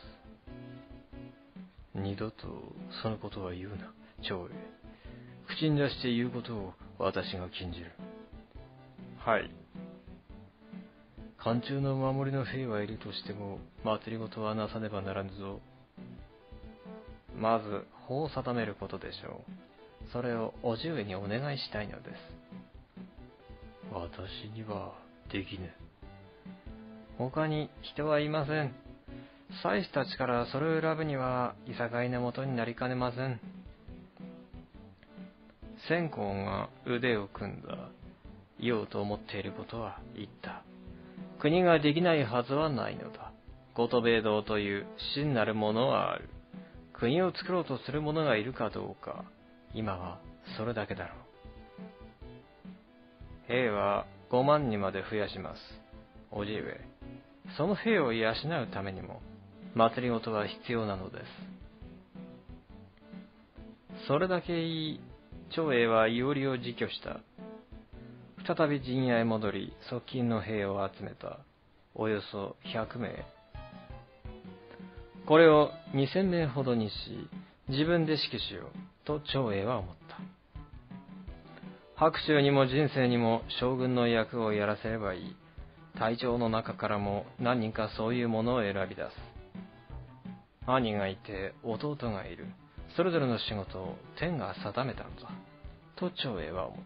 二度とそのことは言うな、長英。口に出して言うことを私が禁じる。はい。漢中の守りの兵はいるとしても、祭りごとはなさねばならぬぞ。まず、法を定めることでしょう。それを叔父上にお願いしたいのです。私にはできぬ。他に人はいません。祭司たちからそれを選ぶには、いさかいのもとになりかねません。先公が腕を組んだ。言おうと思っていることは言った。国ができないはずはないのだ。ゴトベイドという真なるものはある。国を作ろうとする者がいるかどうか、今はそれだけだろう。兵は5万にまで増やします。叔父上、その兵を養うためにも、祭りごとは必要なのです。それだけ言い、長英は伊織を自居した。再び陣屋へ戻り、側近の兵を集めた。およそ100名。これを2000名ほどにし、自分で指揮しよう、と長英は思った。白州にも人生にも将軍の役をやらせればいい。隊長の中からも何人かそういうものを選び出す。兄がいて弟がいる。それぞれの仕事を天が定めたのだ。と長英は思った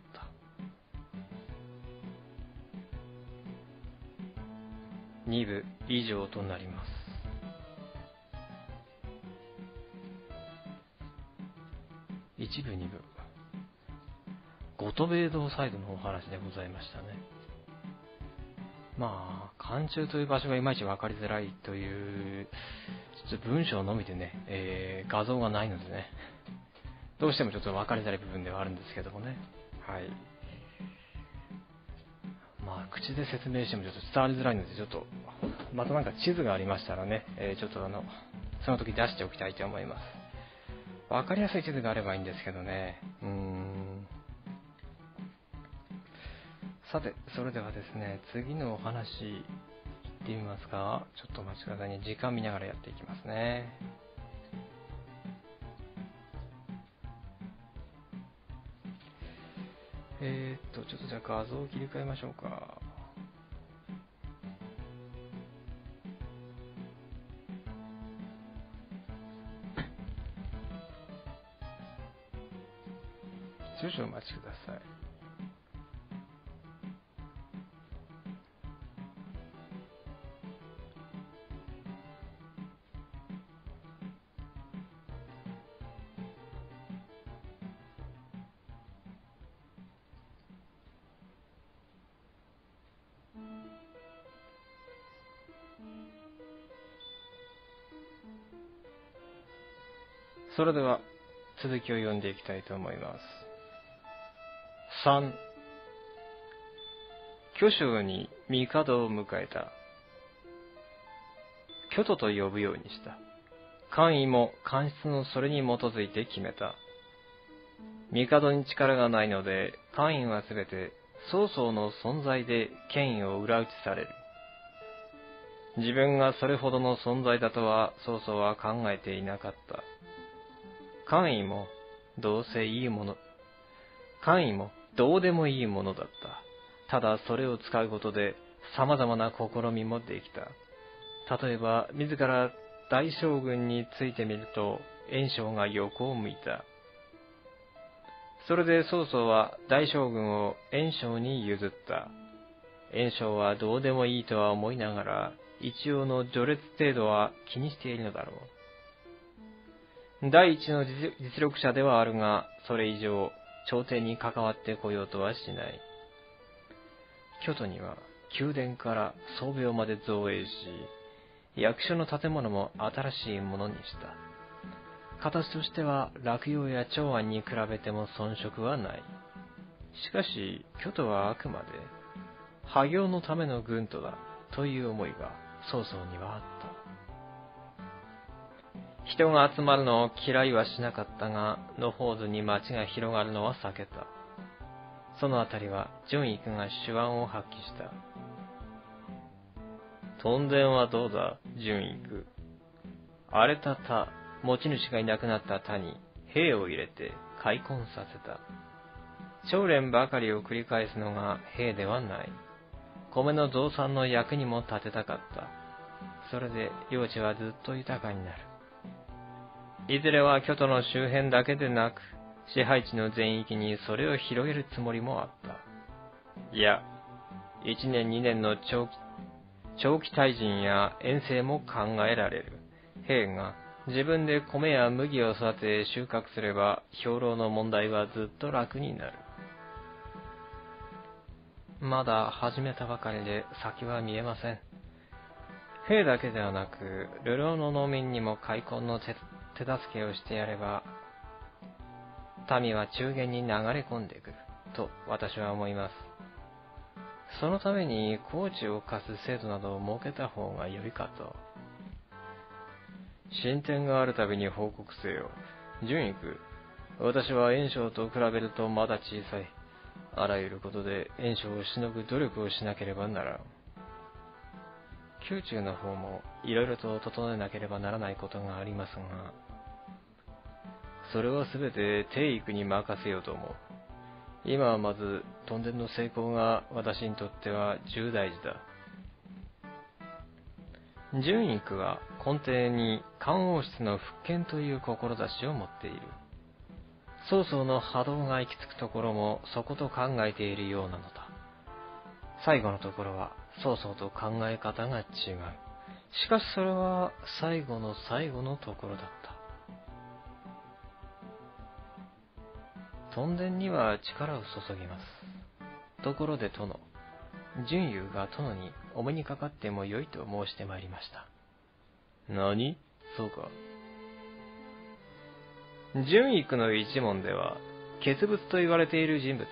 。2部以上となります。1部2部。ゴトベイドサイドのお話でございましたね。まあ、漢中という場所がいまいち分かりづらいという、ちょっと文章のみでね、画像がないのでね、どうしてもちょっと分かりづらい部分ではあるんですけどもね。はい。まあ、口で説明してもちょっと伝わりづらいので、ちょっと、またなんか地図がありましたらね、ちょっとその時出しておきたいと思います。分かりやすい地図があればいいんですけどね。さて、それではですね、次のお話、行ってみますか。ちょっとお待ちくださいね。時間見ながらやっていきますね。ちょっとじゃあ画像を切り替えましょうか。少々お待ちください。 それでは続きを読んでいきたいと思います。3、巨匠に帝を迎えた。巨徒と呼ぶようにした。官位も官室のそれに基づいて決めた。帝に力がないので、官位はすべて曹操の存在で権威を裏打ちされる。自分がそれほどの存在だとは曹操は考えていなかった。官位もどうせいいもの、官位もどうでもいいものだった。ただそれを使うことで様々な試みもできた。例えば自ら大将軍についてみると袁紹が横を向いた。それで曹操は大将軍を袁紹に譲った。袁紹はどうでもいいとは思いながら一応の序列程度は気にしているのだろう。第一の実力者ではあるが、それ以上朝廷に関わってこようとはしない。京都には宮殿から宗廟まで造営し、役所の建物も新しいものにした。形としては洛陽や長安に比べても遜色はない。しかし京都はあくまで破行のための軍都だという思いが曹操にはあった。人が集まるのを嫌いはしなかったが、野放図に町が広がるのは避けた。そのあたりは順位が手腕を発揮した。屯田はどうだ、順位。荒れた田、持ち主がいなくなった田に兵を入れて開墾させた。長練ばかりを繰り返すのが兵ではない。米の増産の役にも立てたかった。それで領地はずっと豊かになる。いずれは京都の周辺だけでなく、支配地の全域にそれを広げるつもりもあった。いや、1年2年の長期退陣や遠征も考えられる。兵が自分で米や麦を育て収穫すれば、兵糧の問題はずっと楽になる。まだ始めたばかりで先は見えません。兵だけではなく、流浪の農民にも開墾の手助けをしてやれば、民は中原に流れ込んでくる、と私は思います。そのために高地を貸す制度などを設けた方が良いかと。進展があるたびに報告せよ。順位。私は袁紹と比べるとまだ小さい。あらゆることで袁紹をしのぐ努力をしなければならん。宮中の方もいろいろと整えなければならないことがありますが、それはすべて帝育に任せようと思う。今はまず屯田の成功が私にとっては重大事だ。順位は根底に漢王室の復権という志を持っている。曹操の波動が行き着くところもそこと考えているようなのだ。最後のところは曹操と考え方が違う。しかしそれは最後の最後のところだった。屯田には力を注ぎます。ところで殿、順位が殿にお目にかかってもよいと申してまいりました。何？そうか。順位の一門では傑物と言われている人物だった。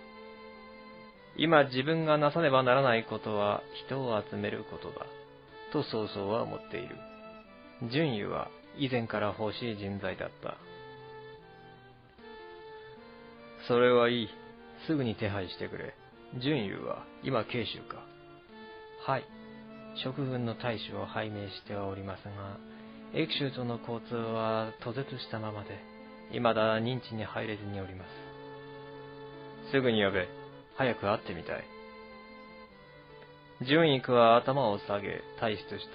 今自分がなさねばならないことは人を集めることだ、と曹操は思っている。順位は以前から欲しい人材だった。それはいい。すぐに手配してくれ。順位は今慶州か？はい。職軍の大使を拝命してはおりますが、益州との交通は途絶したままで、未だ認知に入れずにおります。すぐに呼べ。早く会ってみたい。順位は頭を下げ、大使とした。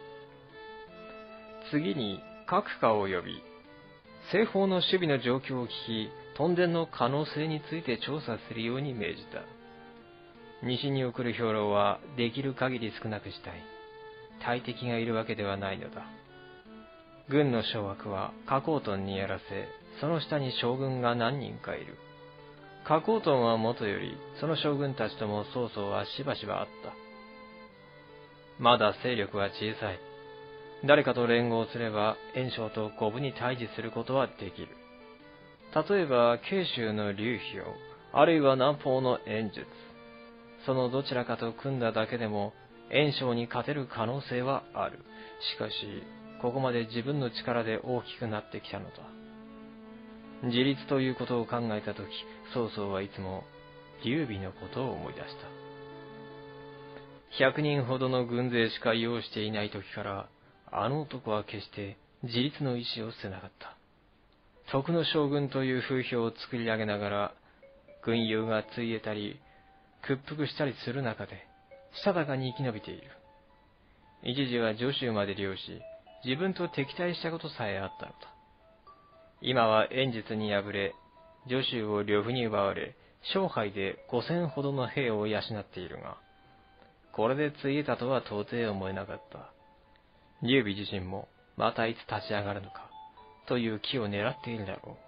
次に各家を呼び、西方の守備の状況を聞き、屯田の可能性について調査するように命じた。西に送る兵糧はできる限り少なくしたい。大敵がいるわけではないのだ。軍の掌握は加工屯にやらせ、その下に将軍が何人かいる。加工屯はもとより、その将軍たちとも曹操はしばしばあった。まだ勢力は小さい。 誰かと連合すれば袁紹と五分に対峙することはできる。例えば慶州の劉氷、あるいは南方の袁術。そのどちらかと組んだだけでも袁紹に勝てる可能性はある。しかし、ここまで自分の力で大きくなってきたのだ。自立ということを考えたとき、曹操はいつも劉備のことを思い出した。100人ほどの軍勢しか擁していないときから、あの男は決して自立の意志を捨てなかった。徳の将軍という風評を作り上げながら、軍友がついえたり、屈服したりする中で、したたかに生き延びている。一時は徐州まで領し、自分と敵対したことさえあったのだ。今は袁術に敗れ、徐州を呂布に奪われ、勝敗で5000ほどの兵を養っているが、これでついえたとは到底思えなかった。劉備自身も、またいつ立ち上がるのか、という気を狙っているだろ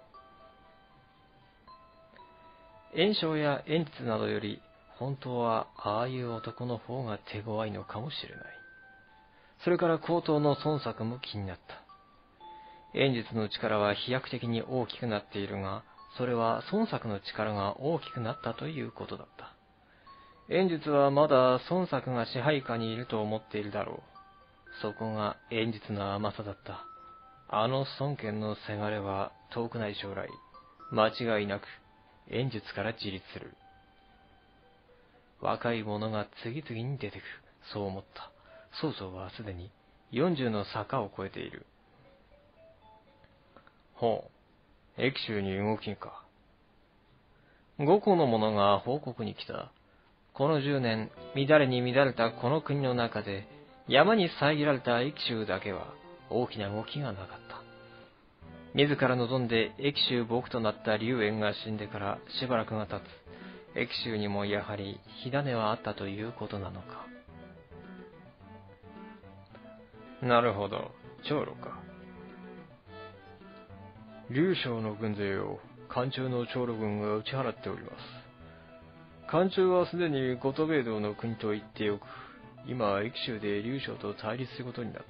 う。袁紹や袁術などより、本当はああいう男の方が手強いのかもしれない。それから高等の孫作も気になった。袁術の力は飛躍的に大きくなっているが、それは孫作の力が大きくなったということだった。袁術はまだ孫作が支配下にいると思っているだろう。そこが袁術の甘さだった。あの孫権のせがれは遠くない将来、間違いなく袁術から自立する。若い者が次々に出てくる。そう思った。曹操はすでに40の坂を越えている。ほう、益州に動きか。5個の者が報告に来た。この10年、乱れに乱れたこの国の中で、山に遮られた益州だけは大きな動きがなかった。自ら望んで益州牧となった劉淵が死んでからしばらくが経つ。益州にもやはり火種はあったということなのか。なるほど、長老か。劉将の軍勢を漢中の長老軍が打ち払っております。漢中はすでに後鳥兵道の国と言っておく。今、益州で劉将と対立することになった。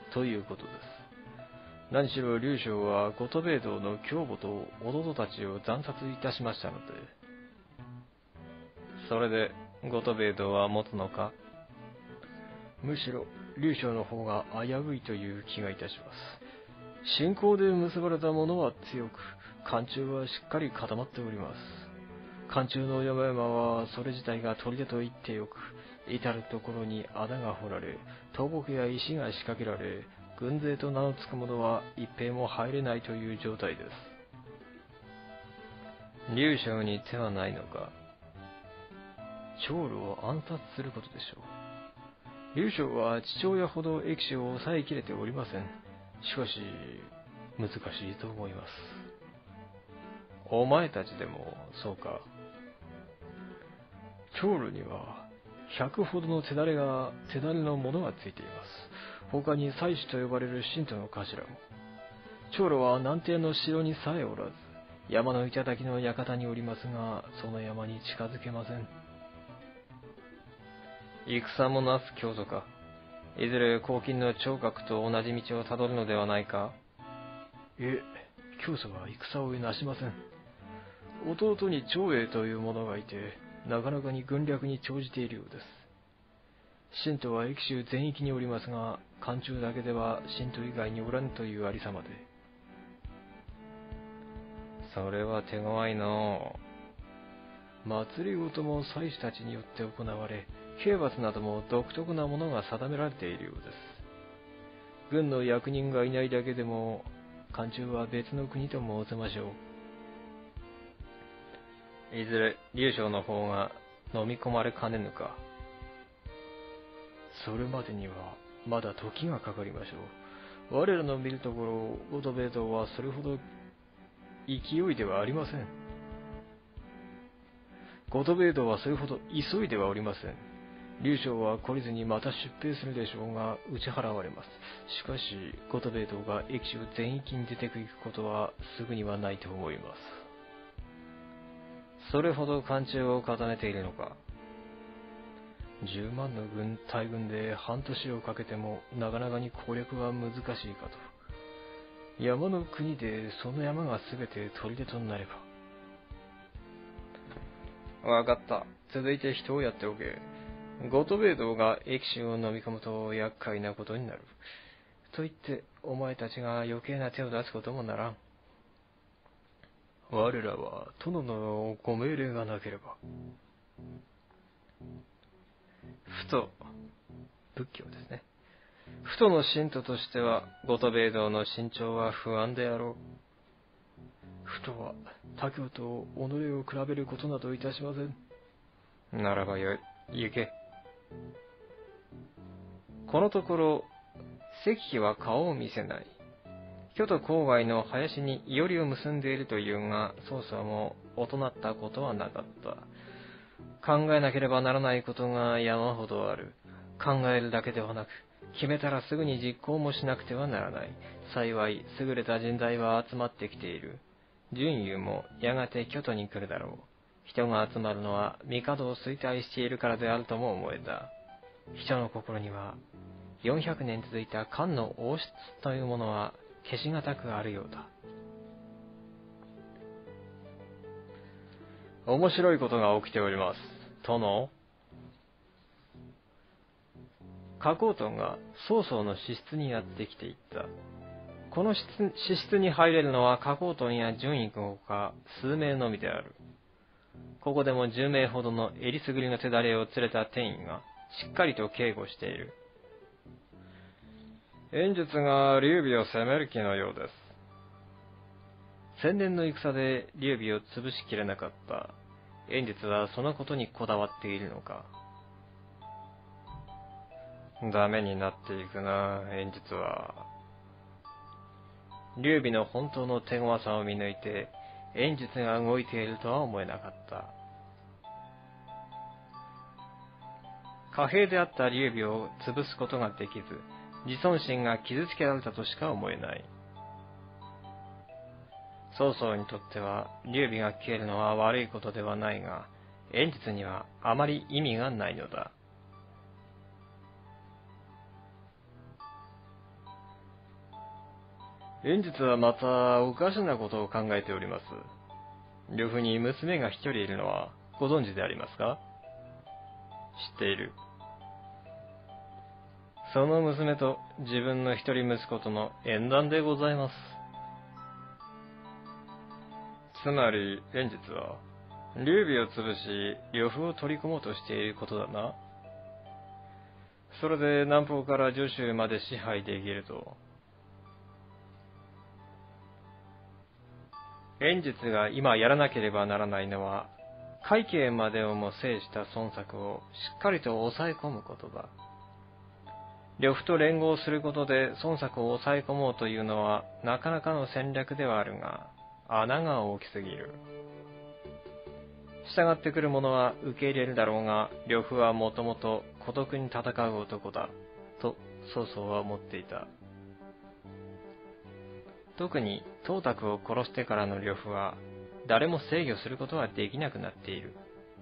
ということです。何しろ劉将は後鳥兵道の兄母と弟たちを惨殺いたしましたので。それで、後鳥兵道は持つのか？むしろ、劉将の方が危ういという気がいたします。信仰で結ばれた者は強く、漢中はしっかり固まっております。漢中の山々はそれ自体が砦と言ってよく、至るところに穴が掘られ、倒木や石が仕掛けられ、軍勢と名の付く者は一兵も入れないという状態です。劉将に手はないのか。長老を暗殺することでしょう。劉将は父親ほど益州を抑えきれておりません。しかし、難しいと思います。お前たちでも、そうか。長老には、100ほどの手だれのものがついています。他に妻子と呼ばれる信徒の頭も。長老は南帝の城にさえおらず、山の頂の館におりますが、その山に近づけません。戦もなす教祖か。いずれ黄金の聴覚と同じ道をたどるのではないか。いえ、教祖は戦をなしません。弟に長英という者がいて、なかなかに軍略に長じているようです。信徒は益州全域におりますが、漢中だけでは信徒以外におらぬというありさまで。それは手強いのう。祭りごとも祭司たちによって行われ、刑罰なども独特なものが定められているようです。軍の役人がいないだけでも、漢中は別の国と申せましょう。いずれ、劉将の方が飲み込まれかねぬか。それまでには、まだ時がかかりましょう。我らの見るところ、後鳥兵道はそれほど勢いではありません。後鳥兵道はそれほど急いではおりません。劉将は懲りずにまた出兵するでしょうが、打ち払われます。しかし、後鳥兵道が益州全域に出ていくことはすぐにはないと思います。それほど漢中を固めているのか。 10万の大軍で半年をかけてもなかなかに攻略は難しいかと。山の国でその山がすべて砦となれば。わかった。続いて人をやっておけ。ゴトベイドが液臭を飲み込むと厄介なことになる。と言ってお前たちが余計な手を出すこともならん。我らは殿のご命令がなければ。ふと、仏教ですね。ふとの信徒としては、ゴトベイドの身長は不安であろう。ふとは、他教と己を比べることなどいたしません。ならばよい、行け。このところ、石碑は顔を見せない。京都郊外の林にいおりを結んでいるというが、曹操も大人ったことはなかった。考えなければならないことが山ほどある。考えるだけではなく、決めたらすぐに実行もしなくてはならない。幸い、優れた人材は集まってきている。荀宥もやがて京都に来るだろう。人が集まるのは帝を衰退しているからであるとも思えた。人の心には、400年続いた漢の王室というものは消しがたくあるようだ。面白いことが起きております。殿。加工トンが曹操の私室にやってきていった。この私室に入れるのは加工トンや荀宥のほか数名のみである。ここでも10名ほどのえりすぐりの手だれを連れた天尉がしっかりと警護している。燕術が劉備を攻める気のようです。先年の戦で劉備を潰しきれなかった燕術はそのことにこだわっているのか。ダメになっていくな、燕術は。劉備の本当の手強さを見抜いて燕術が動いているとは思えなかった。貨幣であった劉備を潰すことができず、自尊心が傷つけられたとしか思えない。曹操にとっては劉備が消えるのは悪いことではないが、燕術にはあまり意味がないのだ。燕術はまたおかしなことを考えております。呂布に娘が一人いるのはご存知でありますか？知っている。その娘と自分の一人息子との縁談でございます。つまり燕術は劉備を潰し呂布を取り込もうとしていることだな。それで南方から徐州まで支配できると。燕術が今やらなければならないのは、海警までをも制した孫作をしっかりと抑え込むことだ。呂布と連合することで孫作を抑え込もうというのはなかなかの戦略ではあるが、穴が大きすぎる。従ってくる者は受け入れるだろうが、呂布はもともと孤独に戦う男だ、と曹操は思っていた。特に董卓を殺してからの呂布は、誰も制御することはできなくなっている。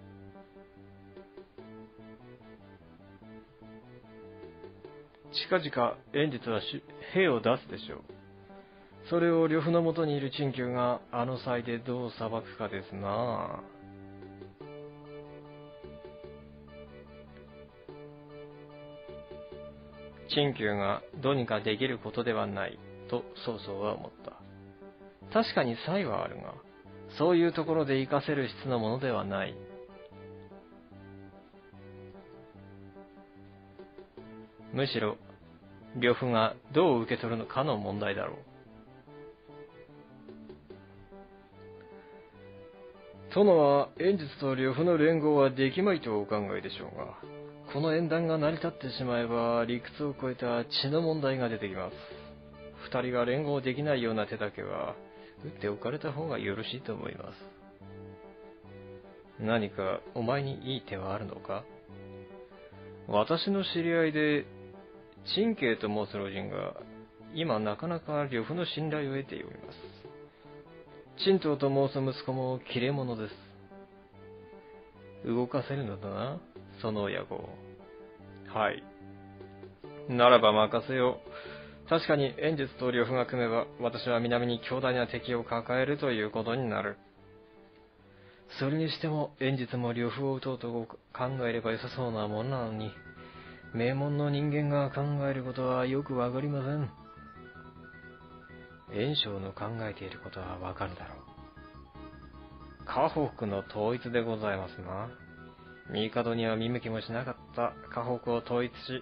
近々燕術は兵を出すでしょう。それを呂布のもとにいる陳旧があの際でどう裁くかですな。陳旧がどうにかできることではないと曹操は思った。確かに才はあるが、そういうところで活かせる質のものではない。むしろ呂布がどう受け取るのかの問題だろう。殿は燕術と呂布の連合はできまいとお考えでしょうが、この縁談が成り立ってしまえば理屈を超えた血の問題が出てきます。二人が連合できないような手だけは打っておかれた方がよろしいと思います。何かお前にいい手はあるのか？私の知り合いで陳慶と申す老人が今なかなか呂布の信頼を得ております。陳東と申す息子も切れ者です。動かせるのだな、その親子を。 はい。ならば任せよう。確かに炎術と呂布が組めば、私は南に強大な敵を抱えるということになる。それにしても、炎術も呂布を撃とうと考えれば良さそうなものなのに、名門の人間が考えることはよくわかりません。炎章の考えていることはわかるだろう。河北の統一でございますな。帝には見向きもしなかった河北を統一し、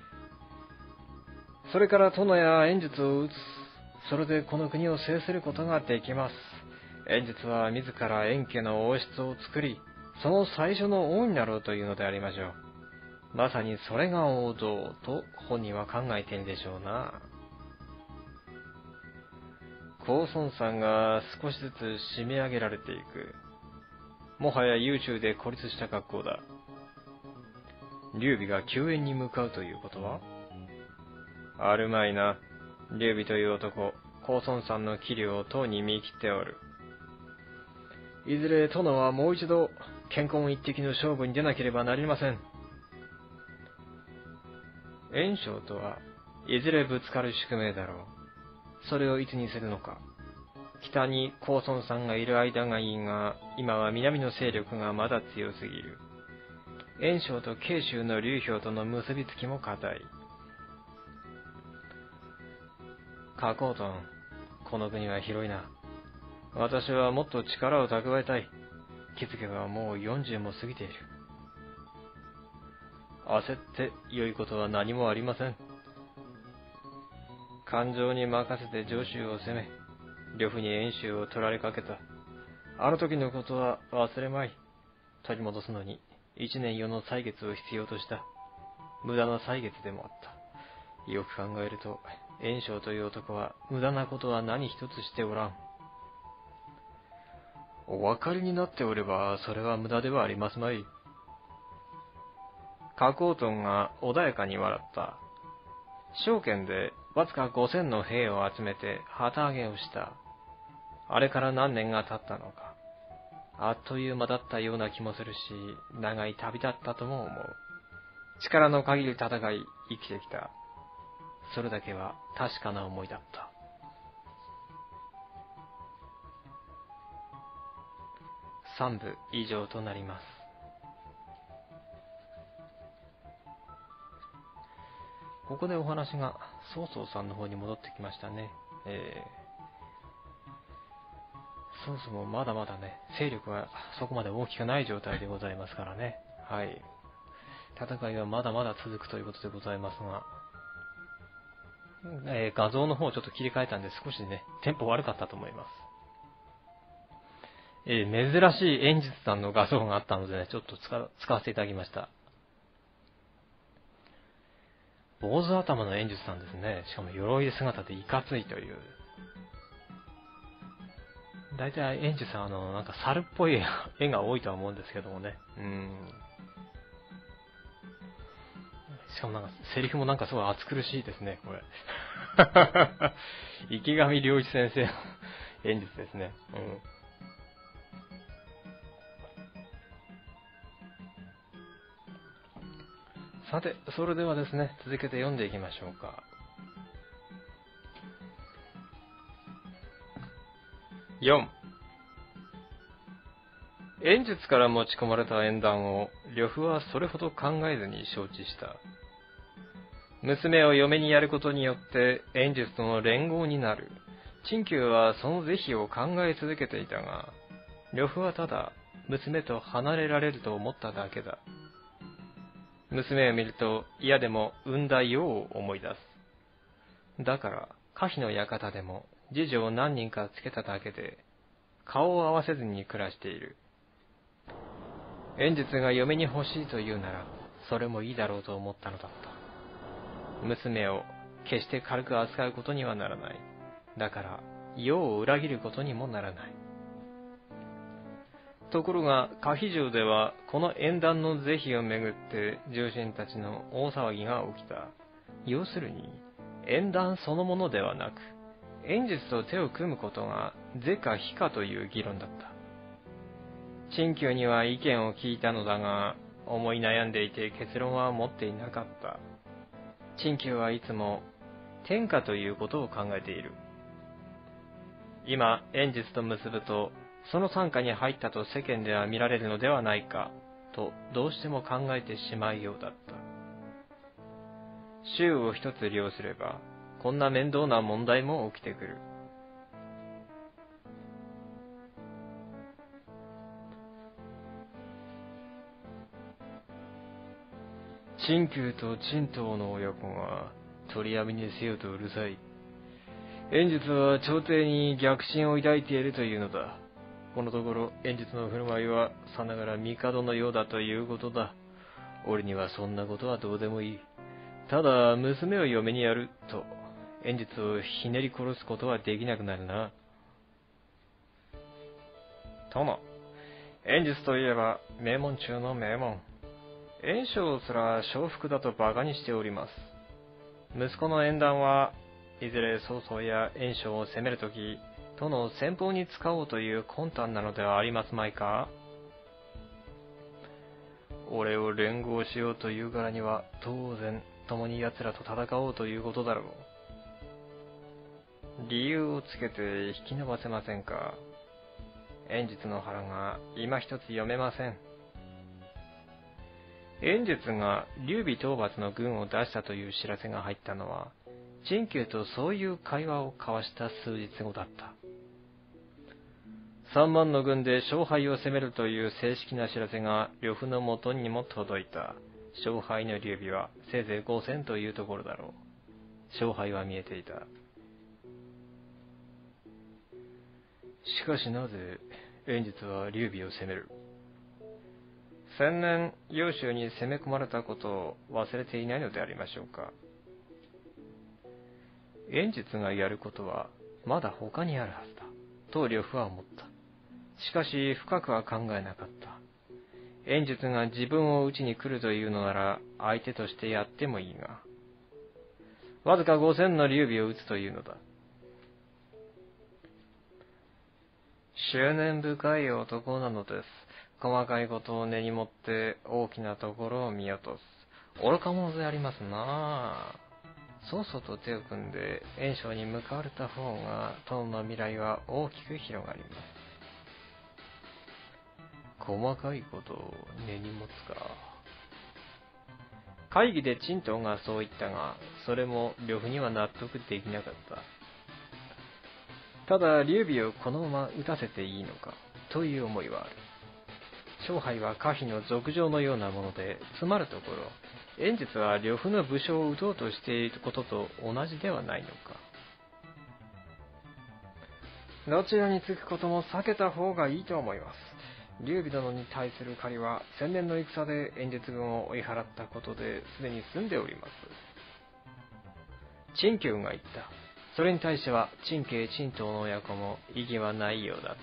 それから殿や炎術を打つ。それでこの国を制することができます。炎術は自ら炎家の王室を作り、その最初の王になろうというのでありましょう。まさにそれが王道と本人は考えているでしょうな。高孫さんが少しずつ締め上げられていく。もはや優秀で孤立した格好だ。劉備が救援に向かうということはあるまいな。劉備という男、高孫さんの器量をとうに見切っておる。いずれ殿はもう一度、健康一滴の勝負に出なければなりません。袁紹とはいずれぶつかる宿命だろう。それをいつにするのか。北に高孫さんがいる間がいいが、今は南の勢力がまだ強すぎる。袁紹と慶州の劉氷との結びつきも固い。加工トン、この国は広いな。私はもっと力を蓄えたい。気づけばもう40も過ぎている。焦って良いことは何もありません。感情に任せて上州を攻め、呂布に遠州を取られかけた。あの時のことは忘れまい。取り戻すのに1年4の歳月を必要とした。無駄な歳月でもあった。よく考えると、袁紹という男は無駄なことは何一つしておらん。お分かりになっておれば、それは無駄ではありますまい。加工トンが穏やかに笑った。証券でわずか5000の兵を集めて旗揚げをした。あれから何年が経ったのか。あっという間だったような気もするし、長い旅だったとも思う。力の限り戦い、生きてきた。それだけは確かな思いだった。3部以上となります。ここでお話が曹操さんの方に戻ってきましたね。曹操もまだまだね、勢力がそこまで大きくない状態でございますからね。はい。戦いはまだまだ続くということでございますが、画像の方をちょっと切り替えたんで少しね、テンポ悪かったと思います。珍しい演術さんの画像があったのでね、ちょっと使わせていただきました。坊主頭の演術さんですね。しかも鎧姿でいかついという。大体演術さんなんか猿っぽい絵が多いとは思うんですけどもね。しかもなんかセリフもなんかすごい暑苦しいですね、これ。池上良一先生の演術ですね。さて、それではですね、続けて読んでいきましょうか。4、演術から持ち込まれた縁談を呂布はそれほど考えずに承知した。娘を嫁にやることによって演術との連合になる。陳旧はその是非を考え続けていたが、呂布はただ娘と離れられると思っただけだ。娘を見ると嫌でも産んだ世を思い出す。だから可否の館でも次女を何人かつけただけで顔を合わせずに暮らしている。演術が嫁に欲しいというならそれもいいだろうと思ったのだった。娘を決して軽く扱うことにはならない。だから世を裏切ることにもならない。ところが可否城ではこの縁談の是非をめぐって重臣たちの大騒ぎが起きた。要するに縁談そのものではなく、演術と手を組むことが是か非かという議論だった。陳旧には意見を聞いたのだが、 思い悩んでいて結論は持っていなかった。陳旧はいつも天下ということを考えている。今、演術と結ぶと、その傘下に入ったと世間では見られるのではないか、とどうしても考えてしまうようだった。衆を一つ利用すれば、こんな面倒な問題も起きてくる。陳旧と陳東の親子が取りやめにせよとうるさい。演術は朝廷に逆心を抱いているというのだ。このところ演術の振る舞いはさながら帝のようだということだ。俺にはそんなことはどうでもいい。ただ娘を嫁にやると演術をひねり殺すことはできなくなるな。殿、演術といえば名門中の名門。袁紹すら承服だと馬鹿にしております。息子の縁談はいずれ曹操や袁紹を攻めるとき、殿の先方に使おうという魂胆なのではありますまいか。俺を連合しようというからには当然共に奴らと戦おうということだろう。理由をつけて引き延ばせませんか。演術の腹が今一つ読めません。演術が劉備討伐の軍を出したという知らせが入ったのは、陳旧とそういう会話を交わした数日後だった。3万の軍で勝敗を攻めるという正式な知らせが呂布の元にも届いた。勝敗の劉備はせいぜい5000というところだろう。勝敗は見えていた。しかしなぜ演術は劉備を攻める。先年揚州に攻め込まれたことを忘れていないのでありましょうか。演術がやることはまだ他にあるはずだと呂布は思った。しかし深くは考えなかった。演術が自分を討ちに来るというのなら相手としてやってもいいが、わずか5000の劉備を討つというのだ。執念深い男なのです。細かいことを根に持って大きなところを見落とす。愚か者でありますな。曹操と手を組んで袁紹に向かわれた方が殿の未来は大きく広がります。細かいことを根に持つか。会議で陳東がそう言ったが、それも呂布には納得できなかった。ただ劉備をこのまま撃たせていいのかという思いはある。勝敗は可否の俗情のようなもので、つまるところ演術は呂布の武将を撃とうとしていることと同じではないのか。どちらにつくことも避けた方がいいと思います。劉備殿に対する借りは先年の戦で演術軍を追い払ったことですでに済んでおります。陳旧が言った。それに対しては陳慶陳東の親子も異議はないようだった。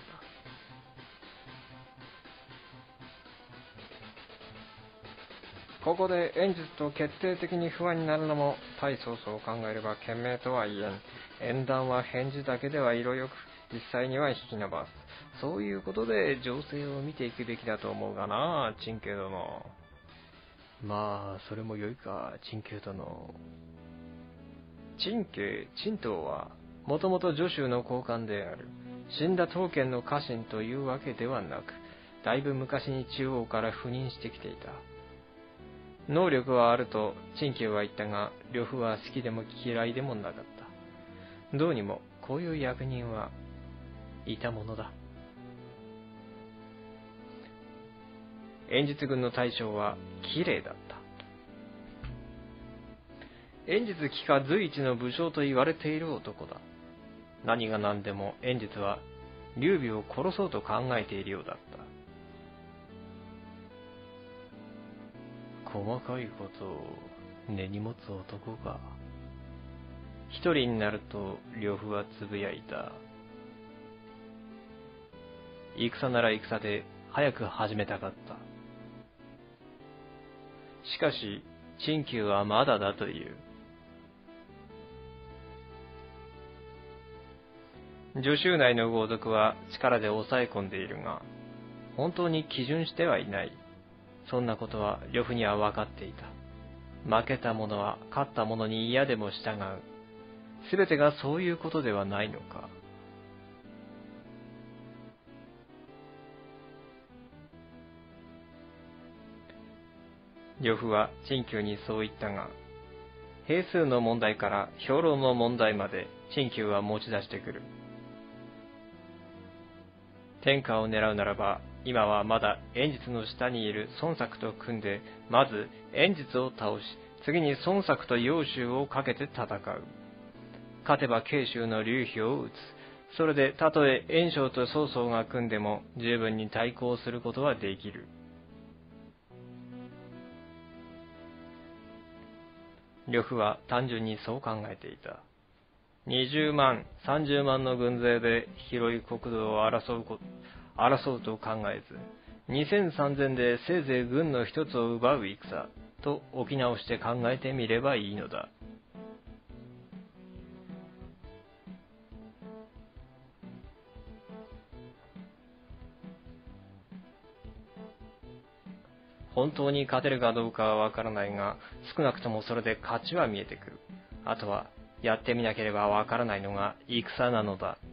ここで演術と決定的に不安になるのも大曹操を考えれば賢明とは言えん。縁談は返事だけでは色よく、実際には引き延ばす。そういうことで情勢を見ていくべきだと思うがな、陳慶殿。まあそれもよいか、陳慶殿。陳慶陳東はもともと徐州の高官である。死んだ刀剣の家臣というわけではなく、だいぶ昔に中央から赴任してきていた。能力はあると陳旧は言ったが、呂布は好きでも嫌いでもなかった。どうにもこういう役人はいたものだ。演術軍の大将は綺麗だった。演術機下随一の武将と言われている男だ。何が何でも演術は劉備を殺そうと考えているようだった。細かいことを根に持つ男か。一人になると呂布はつぶやいた。戦なら戦で早く始めたかった。しかし陳旧はまだだという。徐州内の豪族は力で抑え込んでいるが、本当に基準してはいない。 そんなことは呂布には分かっていた。負けた者は勝った者に嫌でも従う。すべてがそういうことではないのか。呂布は陳旧にそう言ったが、兵数の問題から兵糧の問題まで陳旧は持ち出してくる。天下を狙うならば、今はまだ円実の下にいる孫作と組んで、まず円実を倒し、次に孫作と揚州をかけて戦う。勝てば慶州の劉備を討つ。それでたとえ袁紹と曹操が組んでも十分に対抗することはできる。呂布は単純にそう考えていた。20万、30万の軍勢で広い国土を争うと考えず、2000、3000でせいぜい軍の一つを奪う戦と置き直して考えてみればいいのだ。本当に勝てるかどうかはわからないが、少なくともそれで勝ちは見えてくる。あとは、やってみなければわからないのが戦なのだ。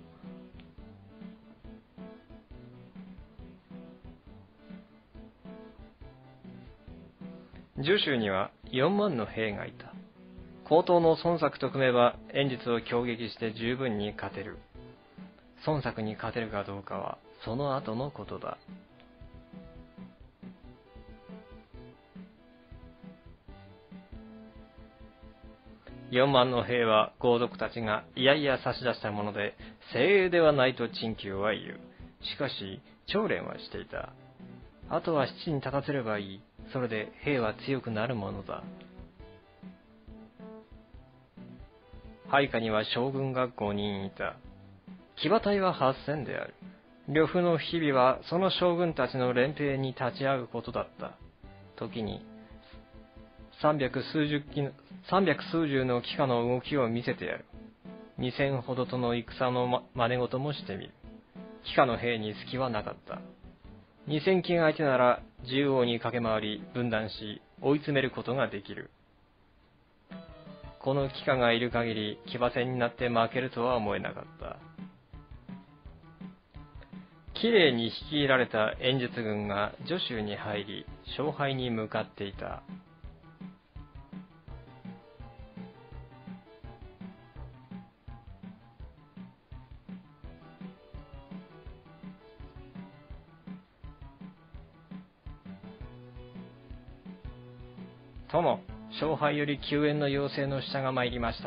徐州には4万の兵がいた。高等の孫作と組めば、円実を攻撃して十分に勝てる。孫作に勝てるかどうかは、その後のことだ。4万の兵は豪族たちがいやいや差し出したもので、精鋭ではないと陳旧は言う。しかし、長練はしていた。あとは七に立たせればいい。それで兵は強くなるものだ。配下には将軍が5人いた。騎馬隊は8000である。呂布の日々はその将軍たちの連兵に立ち会うことだった。時に、300数十の騎下の動きを見せてやる。2000ほどとの戦の真似事もしてみる。騎下の兵に隙はなかった。2000騎が相手なら縦横に駆け回り分断し追い詰めることができる。この騎下がいる限り騎馬戦になって負けるとは思えなかった。きれいに率いられた円実軍が徐州に入り勝敗に向かっていた。友、勝敗より救援の要請の使者が参りました。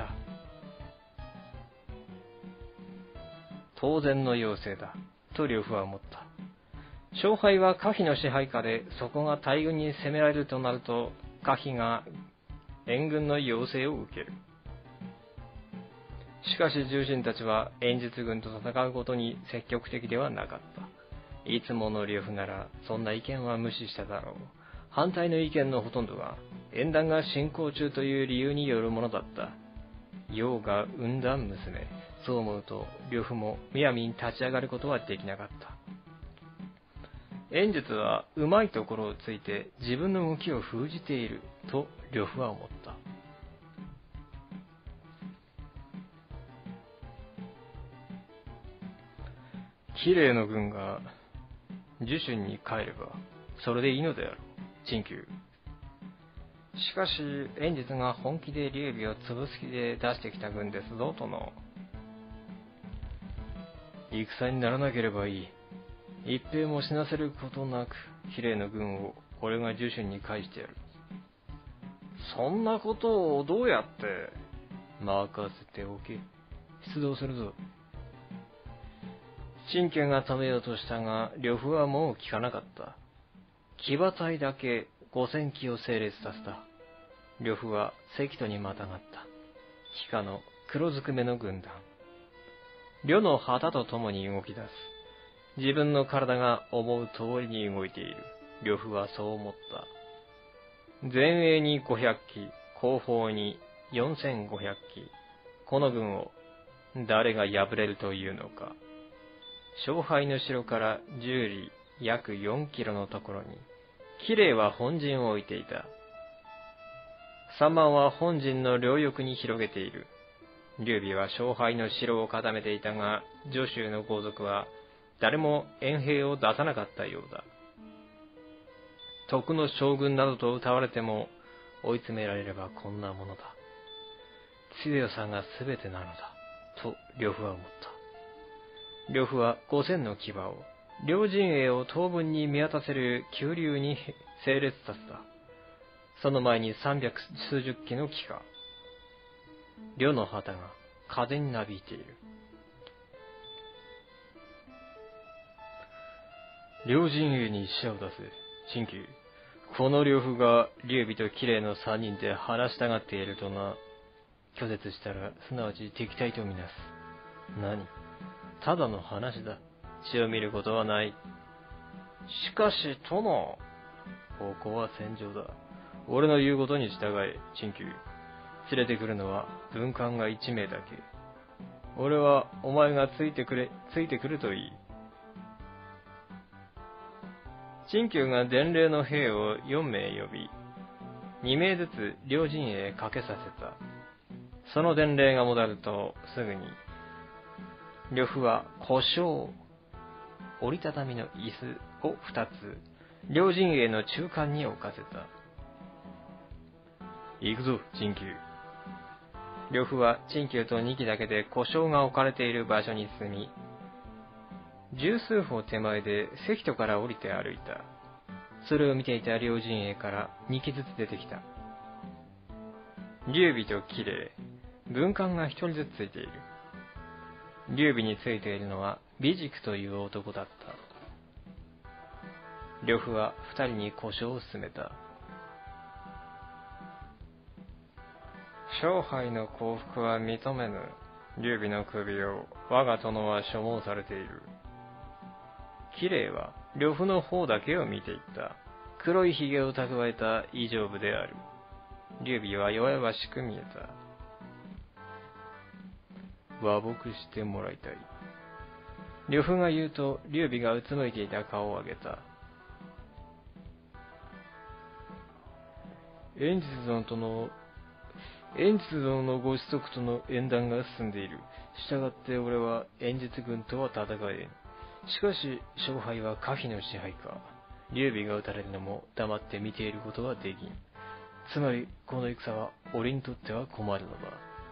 当然の要請だ、と呂布は思った。勝敗は可否の支配下で、そこが大軍に攻められるとなると、可否が援軍の要請を受ける。しかし重臣たちは円実軍と戦うことに積極的ではなかった。いつもの呂布ならそんな意見は無視しただろう。反対の意見のほとんどが縁談が進行中という理由によるものだった。楊が産んだ娘。そう思うと呂布もむやみに立ち上がることはできなかった。円実はうまいところをついて自分の動きを封じていると呂布は思った。綺麗の軍が樹春に帰ればそれでいいのであろう、陳旧。しかし円実が本気で劉備を潰す気で出してきた軍ですぞ、殿。戦にならなければいい。一兵も死なせることなく綺麗の軍を俺が樹春に返してやる。そんなことをどうやって。任せておけ。出動するぞ。陳旧が止めようとしたが呂布はもう聞かなかった。騎馬隊だけ5000騎を整列させた。呂布は関戸にまたがった。騎下の黒ずくめの軍団。呂の旗とともに動き出す。自分の体が思う通りに動いている。呂布はそう思った。前衛に500騎、後方に4500騎。この軍を誰が破れるというのか。勝敗の城から10里約4キロのところに綺麗は本陣を置いていた。三万は本陣の両翼に広げている。劉備は勝敗の城を固めていたが、徐州の豪族は誰も援兵を出さなかったようだ。徳の将軍などと謳われても追い詰められればこんなものだ。強さがすべてなのだ、と呂布は思った。呂布は5000の騎馬を、両陣営を当分に見渡せる急流に整列させた。その前に300数十騎の騎馬。両の旗が風になびいている。両陣営に使者を出せ、陳旧。この呂布が劉備と綺麗の3人で話したがっているとな。拒絶したらすなわち敵対とみなす。何？ただの話だ。血を見ることはない。しかし殿、ここは戦場だ。俺の言うことに従え、陳旧。連れてくるのは文官が1名だけ。俺はお前がついてくるといい。陳旧が伝令の兵を4名呼び、2名ずつ両陣営へかけさせた。その伝令が戻るとすぐに、呂布は小姓、折りたたみの椅子を2つ、両陣営の中間に置かせた。行くぞ、陳旧。呂布は陳旧と2機だけで小姓が置かれている場所に進み、十数歩手前で関戸から降りて歩いた。それを見ていた両陣営から2機ずつ出てきた。劉備と綺麗、文官が1人ずつついている。劉備についているのは美塾という男だった。呂布は2人に小姓を勧めた。勝敗の降伏は認めぬ。劉備の首を我が殿は所望されている。綺麗は呂布の方だけを見ていった。黒いひげを蓄えた異丈夫である。劉備は弱々しく見えた。和睦してもらいたい。呂布が言うと、劉備がうつむいていた顔を上げた。遠実殿のご子息との縁談が進んでいる。したがって俺は遠実軍とは戦えん。しかし勝敗は可否の支配か。劉備が討たれるのも黙って見ていることはできん。つまりこの戦は俺にとっては困るのだ。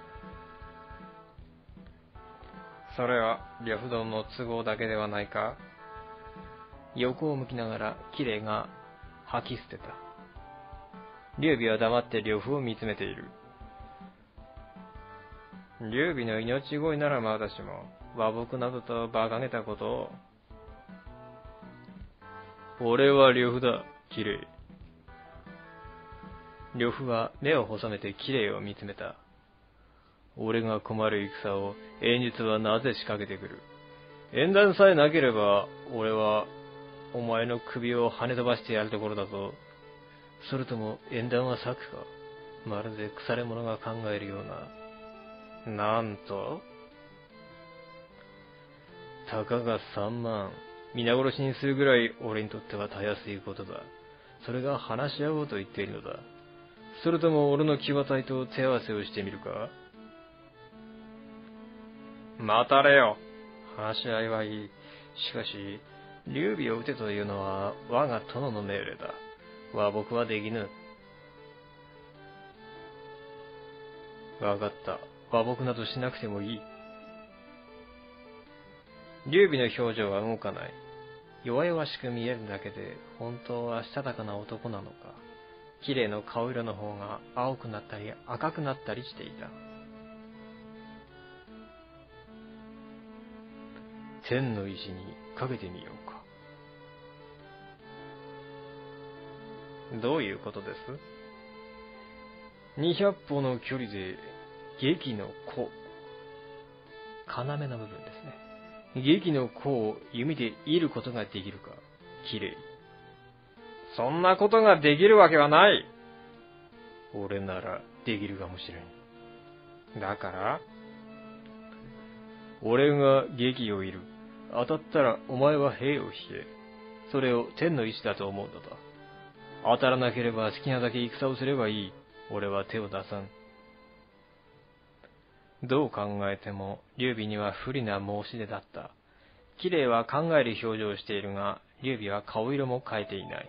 それは呂布殿の都合だけではないか。横を向きながら綺麗が吐き捨てた。劉備は黙って呂布を見つめている。劉備の命乞いならまだしも、和睦などと馬鹿げたことを。俺は呂布だ、綺麗。呂布は目を細めて綺麗を見つめた。俺が困る戦を遠実はなぜ仕掛けてくる。縁談さえなければ、俺はお前の首を跳ね飛ばしてやるところだぞ。それとも縁談は策か。まるで腐れ者が考えるような。なんとたかが3万。皆殺しにするぐらい俺にとってはたやすいことだ。それが話し合おうと言っているのだ。それとも俺の騎馬隊と手合わせをしてみるか。待たれよ。話し合いはいい。しかし、劉備を撃てというのは我が殿の命令だ。和睦はできぬ。わかった。和睦などしなくてもいい。劉備の表情は動かない。弱々しく見えるだけで、本当はしたたかな男なのか。綺麗の顔色の方が青くなったり赤くなったりしていた。天の石にかけてみようか。どういうことです？ 200 歩の距離で撃の弧、要の部分ですね。撃の弧を弓で射ることができるか、綺麗。そんなことができるわけはない。俺ならできるかもしれん。だから俺が撃を射る。当たったらお前は兵を引け。それを天の石だと思うのだ。 当たらなければ好きなだけ戦をすればいい。俺は手を出さん。どう考えても、劉備には不利な申し出だった。綺麗は考える表情をしているが、劉備は顔色も変えていない。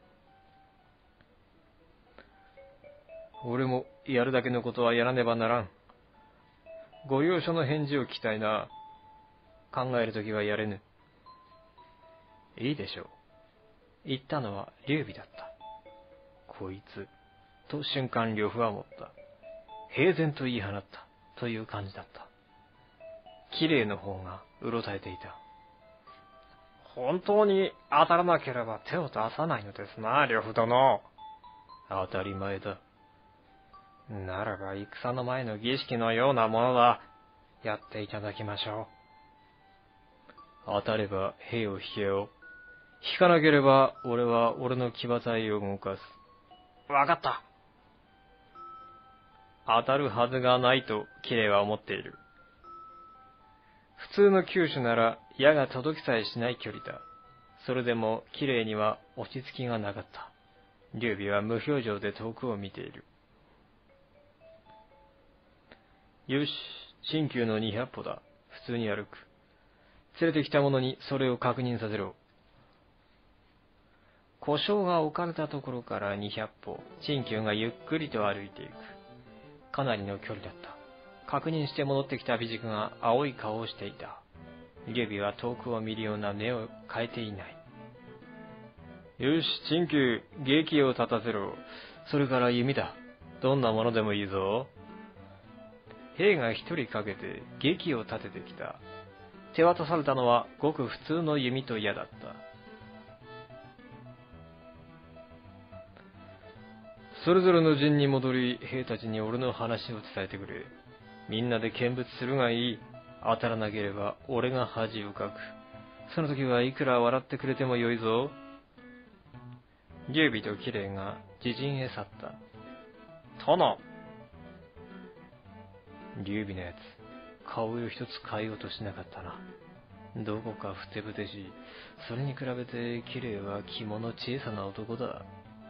俺もやるだけのことはやらねばならん。ご了承の返事を聞きたいな。考えるときはやれぬ。いいでしょう。言ったのは劉備だった。こいつ、と瞬間呂布は思った。平然と言い放った、という感じだった。綺麗の方がうろたえていた。本当に当たらなければ手を出さないのですな、呂布殿。当たり前だ。ならば戦の前の儀式のようなものだ。やっていただきましょう。当たれば兵を引けよう。引かなければ俺は俺の騎馬隊を動かす。わかった。当たるはずがないとキレイは思っている。普通の弓手なら矢が届きさえしない距離だ。それでもキレイには落ち着きがなかった。劉備は無表情で遠くを見ている。よし、新旧の200歩だ。普通に歩く。連れてきた者にそれを確認させろ。故障が置かれたところから200歩、新旧がゆっくりと歩いていく。かなりの距離だった。確認して戻ってきた美軸が青い顔をしていた。劉備は遠くを見るような目を変えていない。よし、陳旧、劇を立たせろ。それから弓だ。どんなものでもいいぞ。兵が一人かけて劇を立ててきた。手渡されたのはごく普通の弓と矢だった。それぞれの陣に戻り、兵たちに俺の話を伝えてくれ。みんなで見物するがいい。当たらなければ俺が恥をかく。その時はいくら笑ってくれてもよいぞ。劉備とキレイが自陣へ去った。殿。劉備のやつ、顔色一つ変えようとしなかったな。どこかふてぶてしい。それに比べてキレイは肝の小さな男だ。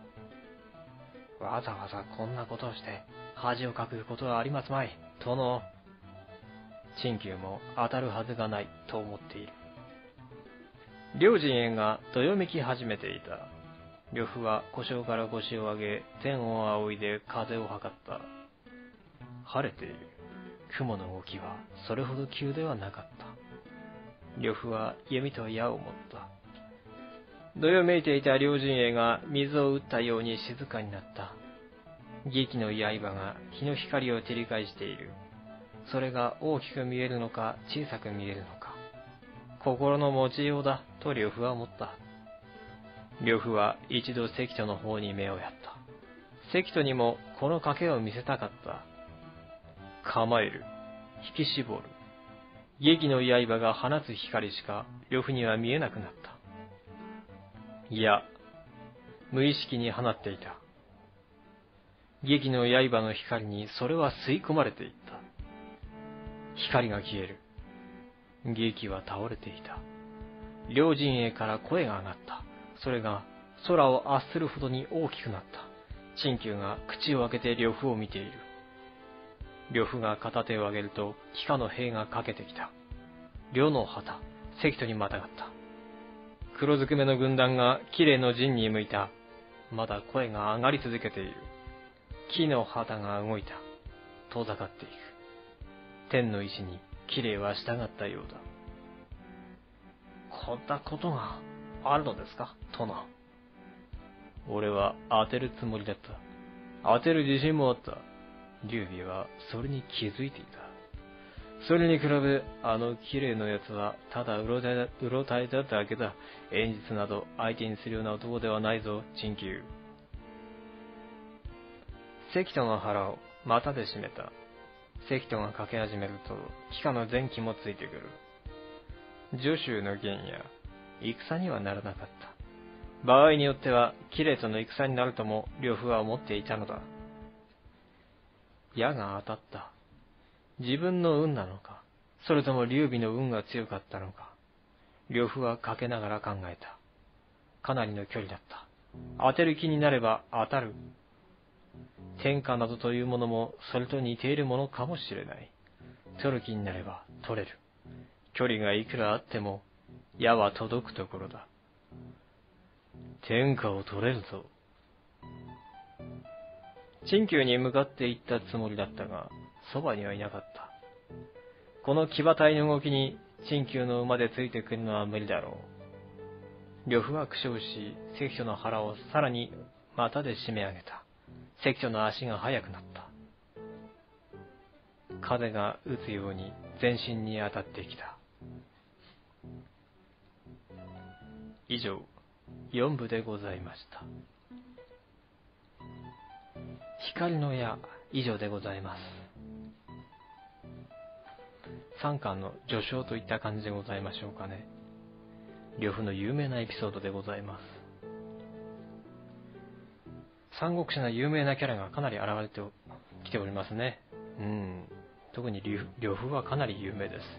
わざわざこんなことをして恥をかくことはありますまい、殿。陳旧も当たるはずがないと思っている。両陣営がどよめき始めていた。呂布は故障から腰を上げ、天を仰いで風を測った。晴れている。雲の動きはそれほど急ではなかった。呂布は弓と矢を持った。どよめいていた両陣営が水を打ったように静かになった。戟の刃が日の光を照り返している。それが大きく見えるのか小さく見えるのか。心の持ちようだと呂布は思った。呂布は一度関戸の方に目をやった。関戸にもこの賭けを見せたかった。構える。引き絞る。戟の刃が放つ光しか呂布には見えなくなった。いや、無意識に放っていた。戟の刃の光にそれは吸い込まれていった。光が消える。戟は倒れていた。両陣営から声が上がった。それが空を圧するほどに大きくなった。陳旧が口を開けて呂布を見ている。呂布が片手を上げると騎下の兵が駆けてきた。両の旗、関戸にまたがった。黒ずくめの軍団が綺麗の陣に向いた。まだ声が上がり続けている。木の旗が動いた。遠ざかっていく。天の石に綺麗は従ったようだ。こんなことがあるのですか、殿。俺は当てるつもりだった。当てる自信もあった。劉備はそれに気づいていた。それに比べ、あの綺麗のやつはただうろたえただけだ。演術など相手にするような男ではないぞ、陳旧。関戸の腹を股で締めた。関戸がかけ始めると、騎下の前旗もついてくる。徐州の弦や、戦にはならなかった。場合によっては、キレイとの戦になるとも、呂布は思っていたのだ。矢が当たった。自分の運なのか、それとも劉備の運が強かったのか。呂布はかけながら考えた。かなりの距離だった。 当てる気になれば当たる。天下などというものもそれと似ているものかもしれない。取る気になれば取れる。距離がいくらあっても矢は届くところだ。天下を取れるぞ。陳旧に向かって行ったつもりだったが、そばにはいなかった。この騎馬隊の動きに陳旧の馬でついてくるのは無理だろう。呂布は苦笑し、関所の腹をさらに股で締め上げた。関所の足が速くなった。風が打つように全身に当たってきた。以上、4部でございました。光の矢、以上でございます。3巻の序章といった感じでございましょうかね。呂布の有名なエピソードでございます。三国志の有名なキャラがかなり現れてきておりますね。特に呂布はかなり有名です。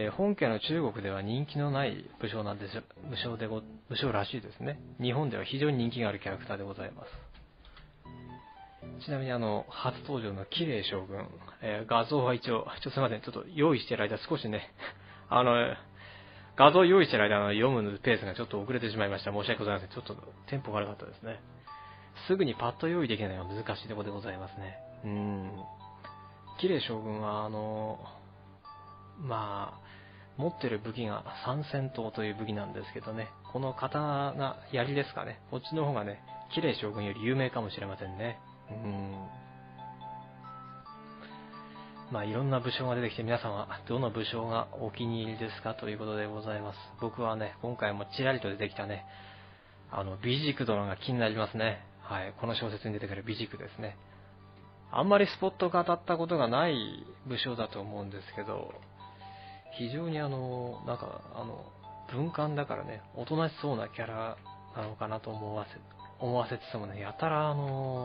本家の中国では人気のない武将なんですよ。武将らしいですね。日本では非常に人気があるキャラクターでございます。ちなみに初登場の綺麗将軍、画像は一応すいません、ちょっと用意している間少しね、画像を用意している間読むペースがちょっと遅れてしまいました。申し訳ございません。ちょっとテンポが悪かったですね。すぐにパッと用意できないのが難しいところでございますね。綺麗将軍は持ってる武器が三戦刀という武器なんですけどね、この刀、槍ですかね、こっちの方がね、綺麗将軍より有名かもしれませんね。いろんな武将が出てきて、皆さんはどの武将がお気に入りですかということでございます。僕はね、今回もちらりと出てきたね、美軸殿が気になりますね。はい、この小説に出てくる美軸ですね。あんまりスポットが当たったことがない武将だと思うんですけど、非常に文官だからね、おとなしそうなキャラなのかなと思わせつつもね、やたら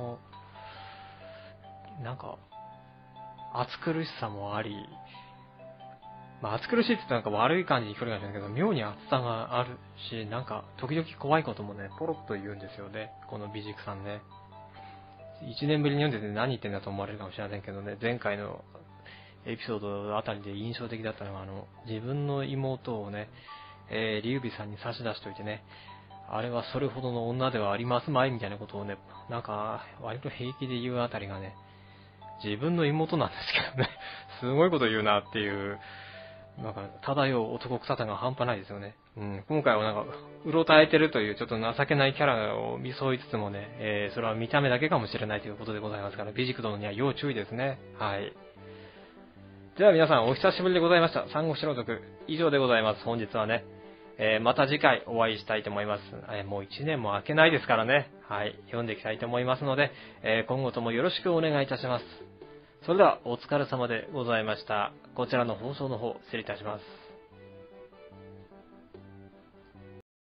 暑苦しさもあり、暑苦しいって言ったら悪い感じに聞こえるかもしれないけど、妙に暑さがあるし、時々怖いこともね、ポロッと言うんですよね、この美軸さんね。1年ぶりに読んでて何言ってんだと思われるかもしれませんけどね、前回のエピソードあたりで印象的だったのが、自分の妹をね、劉備さんに差し出しといてね、あれはそれほどの女ではありますまいみたいなことをね、割と平気で言うあたりがね、自分の妹なんですけどね、すごいこと言うなっていう、漂う男臭さが半端ないですよね。今回はうろたえてるというちょっと情けないキャラを見添いつつもね、それは見た目だけかもしれないということでございますから、美軸殿には要注意ですね。はい。では皆さんお久しぶりでございました。三国志朗読以上でございます。本日はね、また次回お会いしたいと思います。もう1年も明けないですからね。はい。読んでいきたいと思いますので、今後ともよろしくお願いいたします。それではお疲れ様でございました。こちらの放送の方失礼いたします。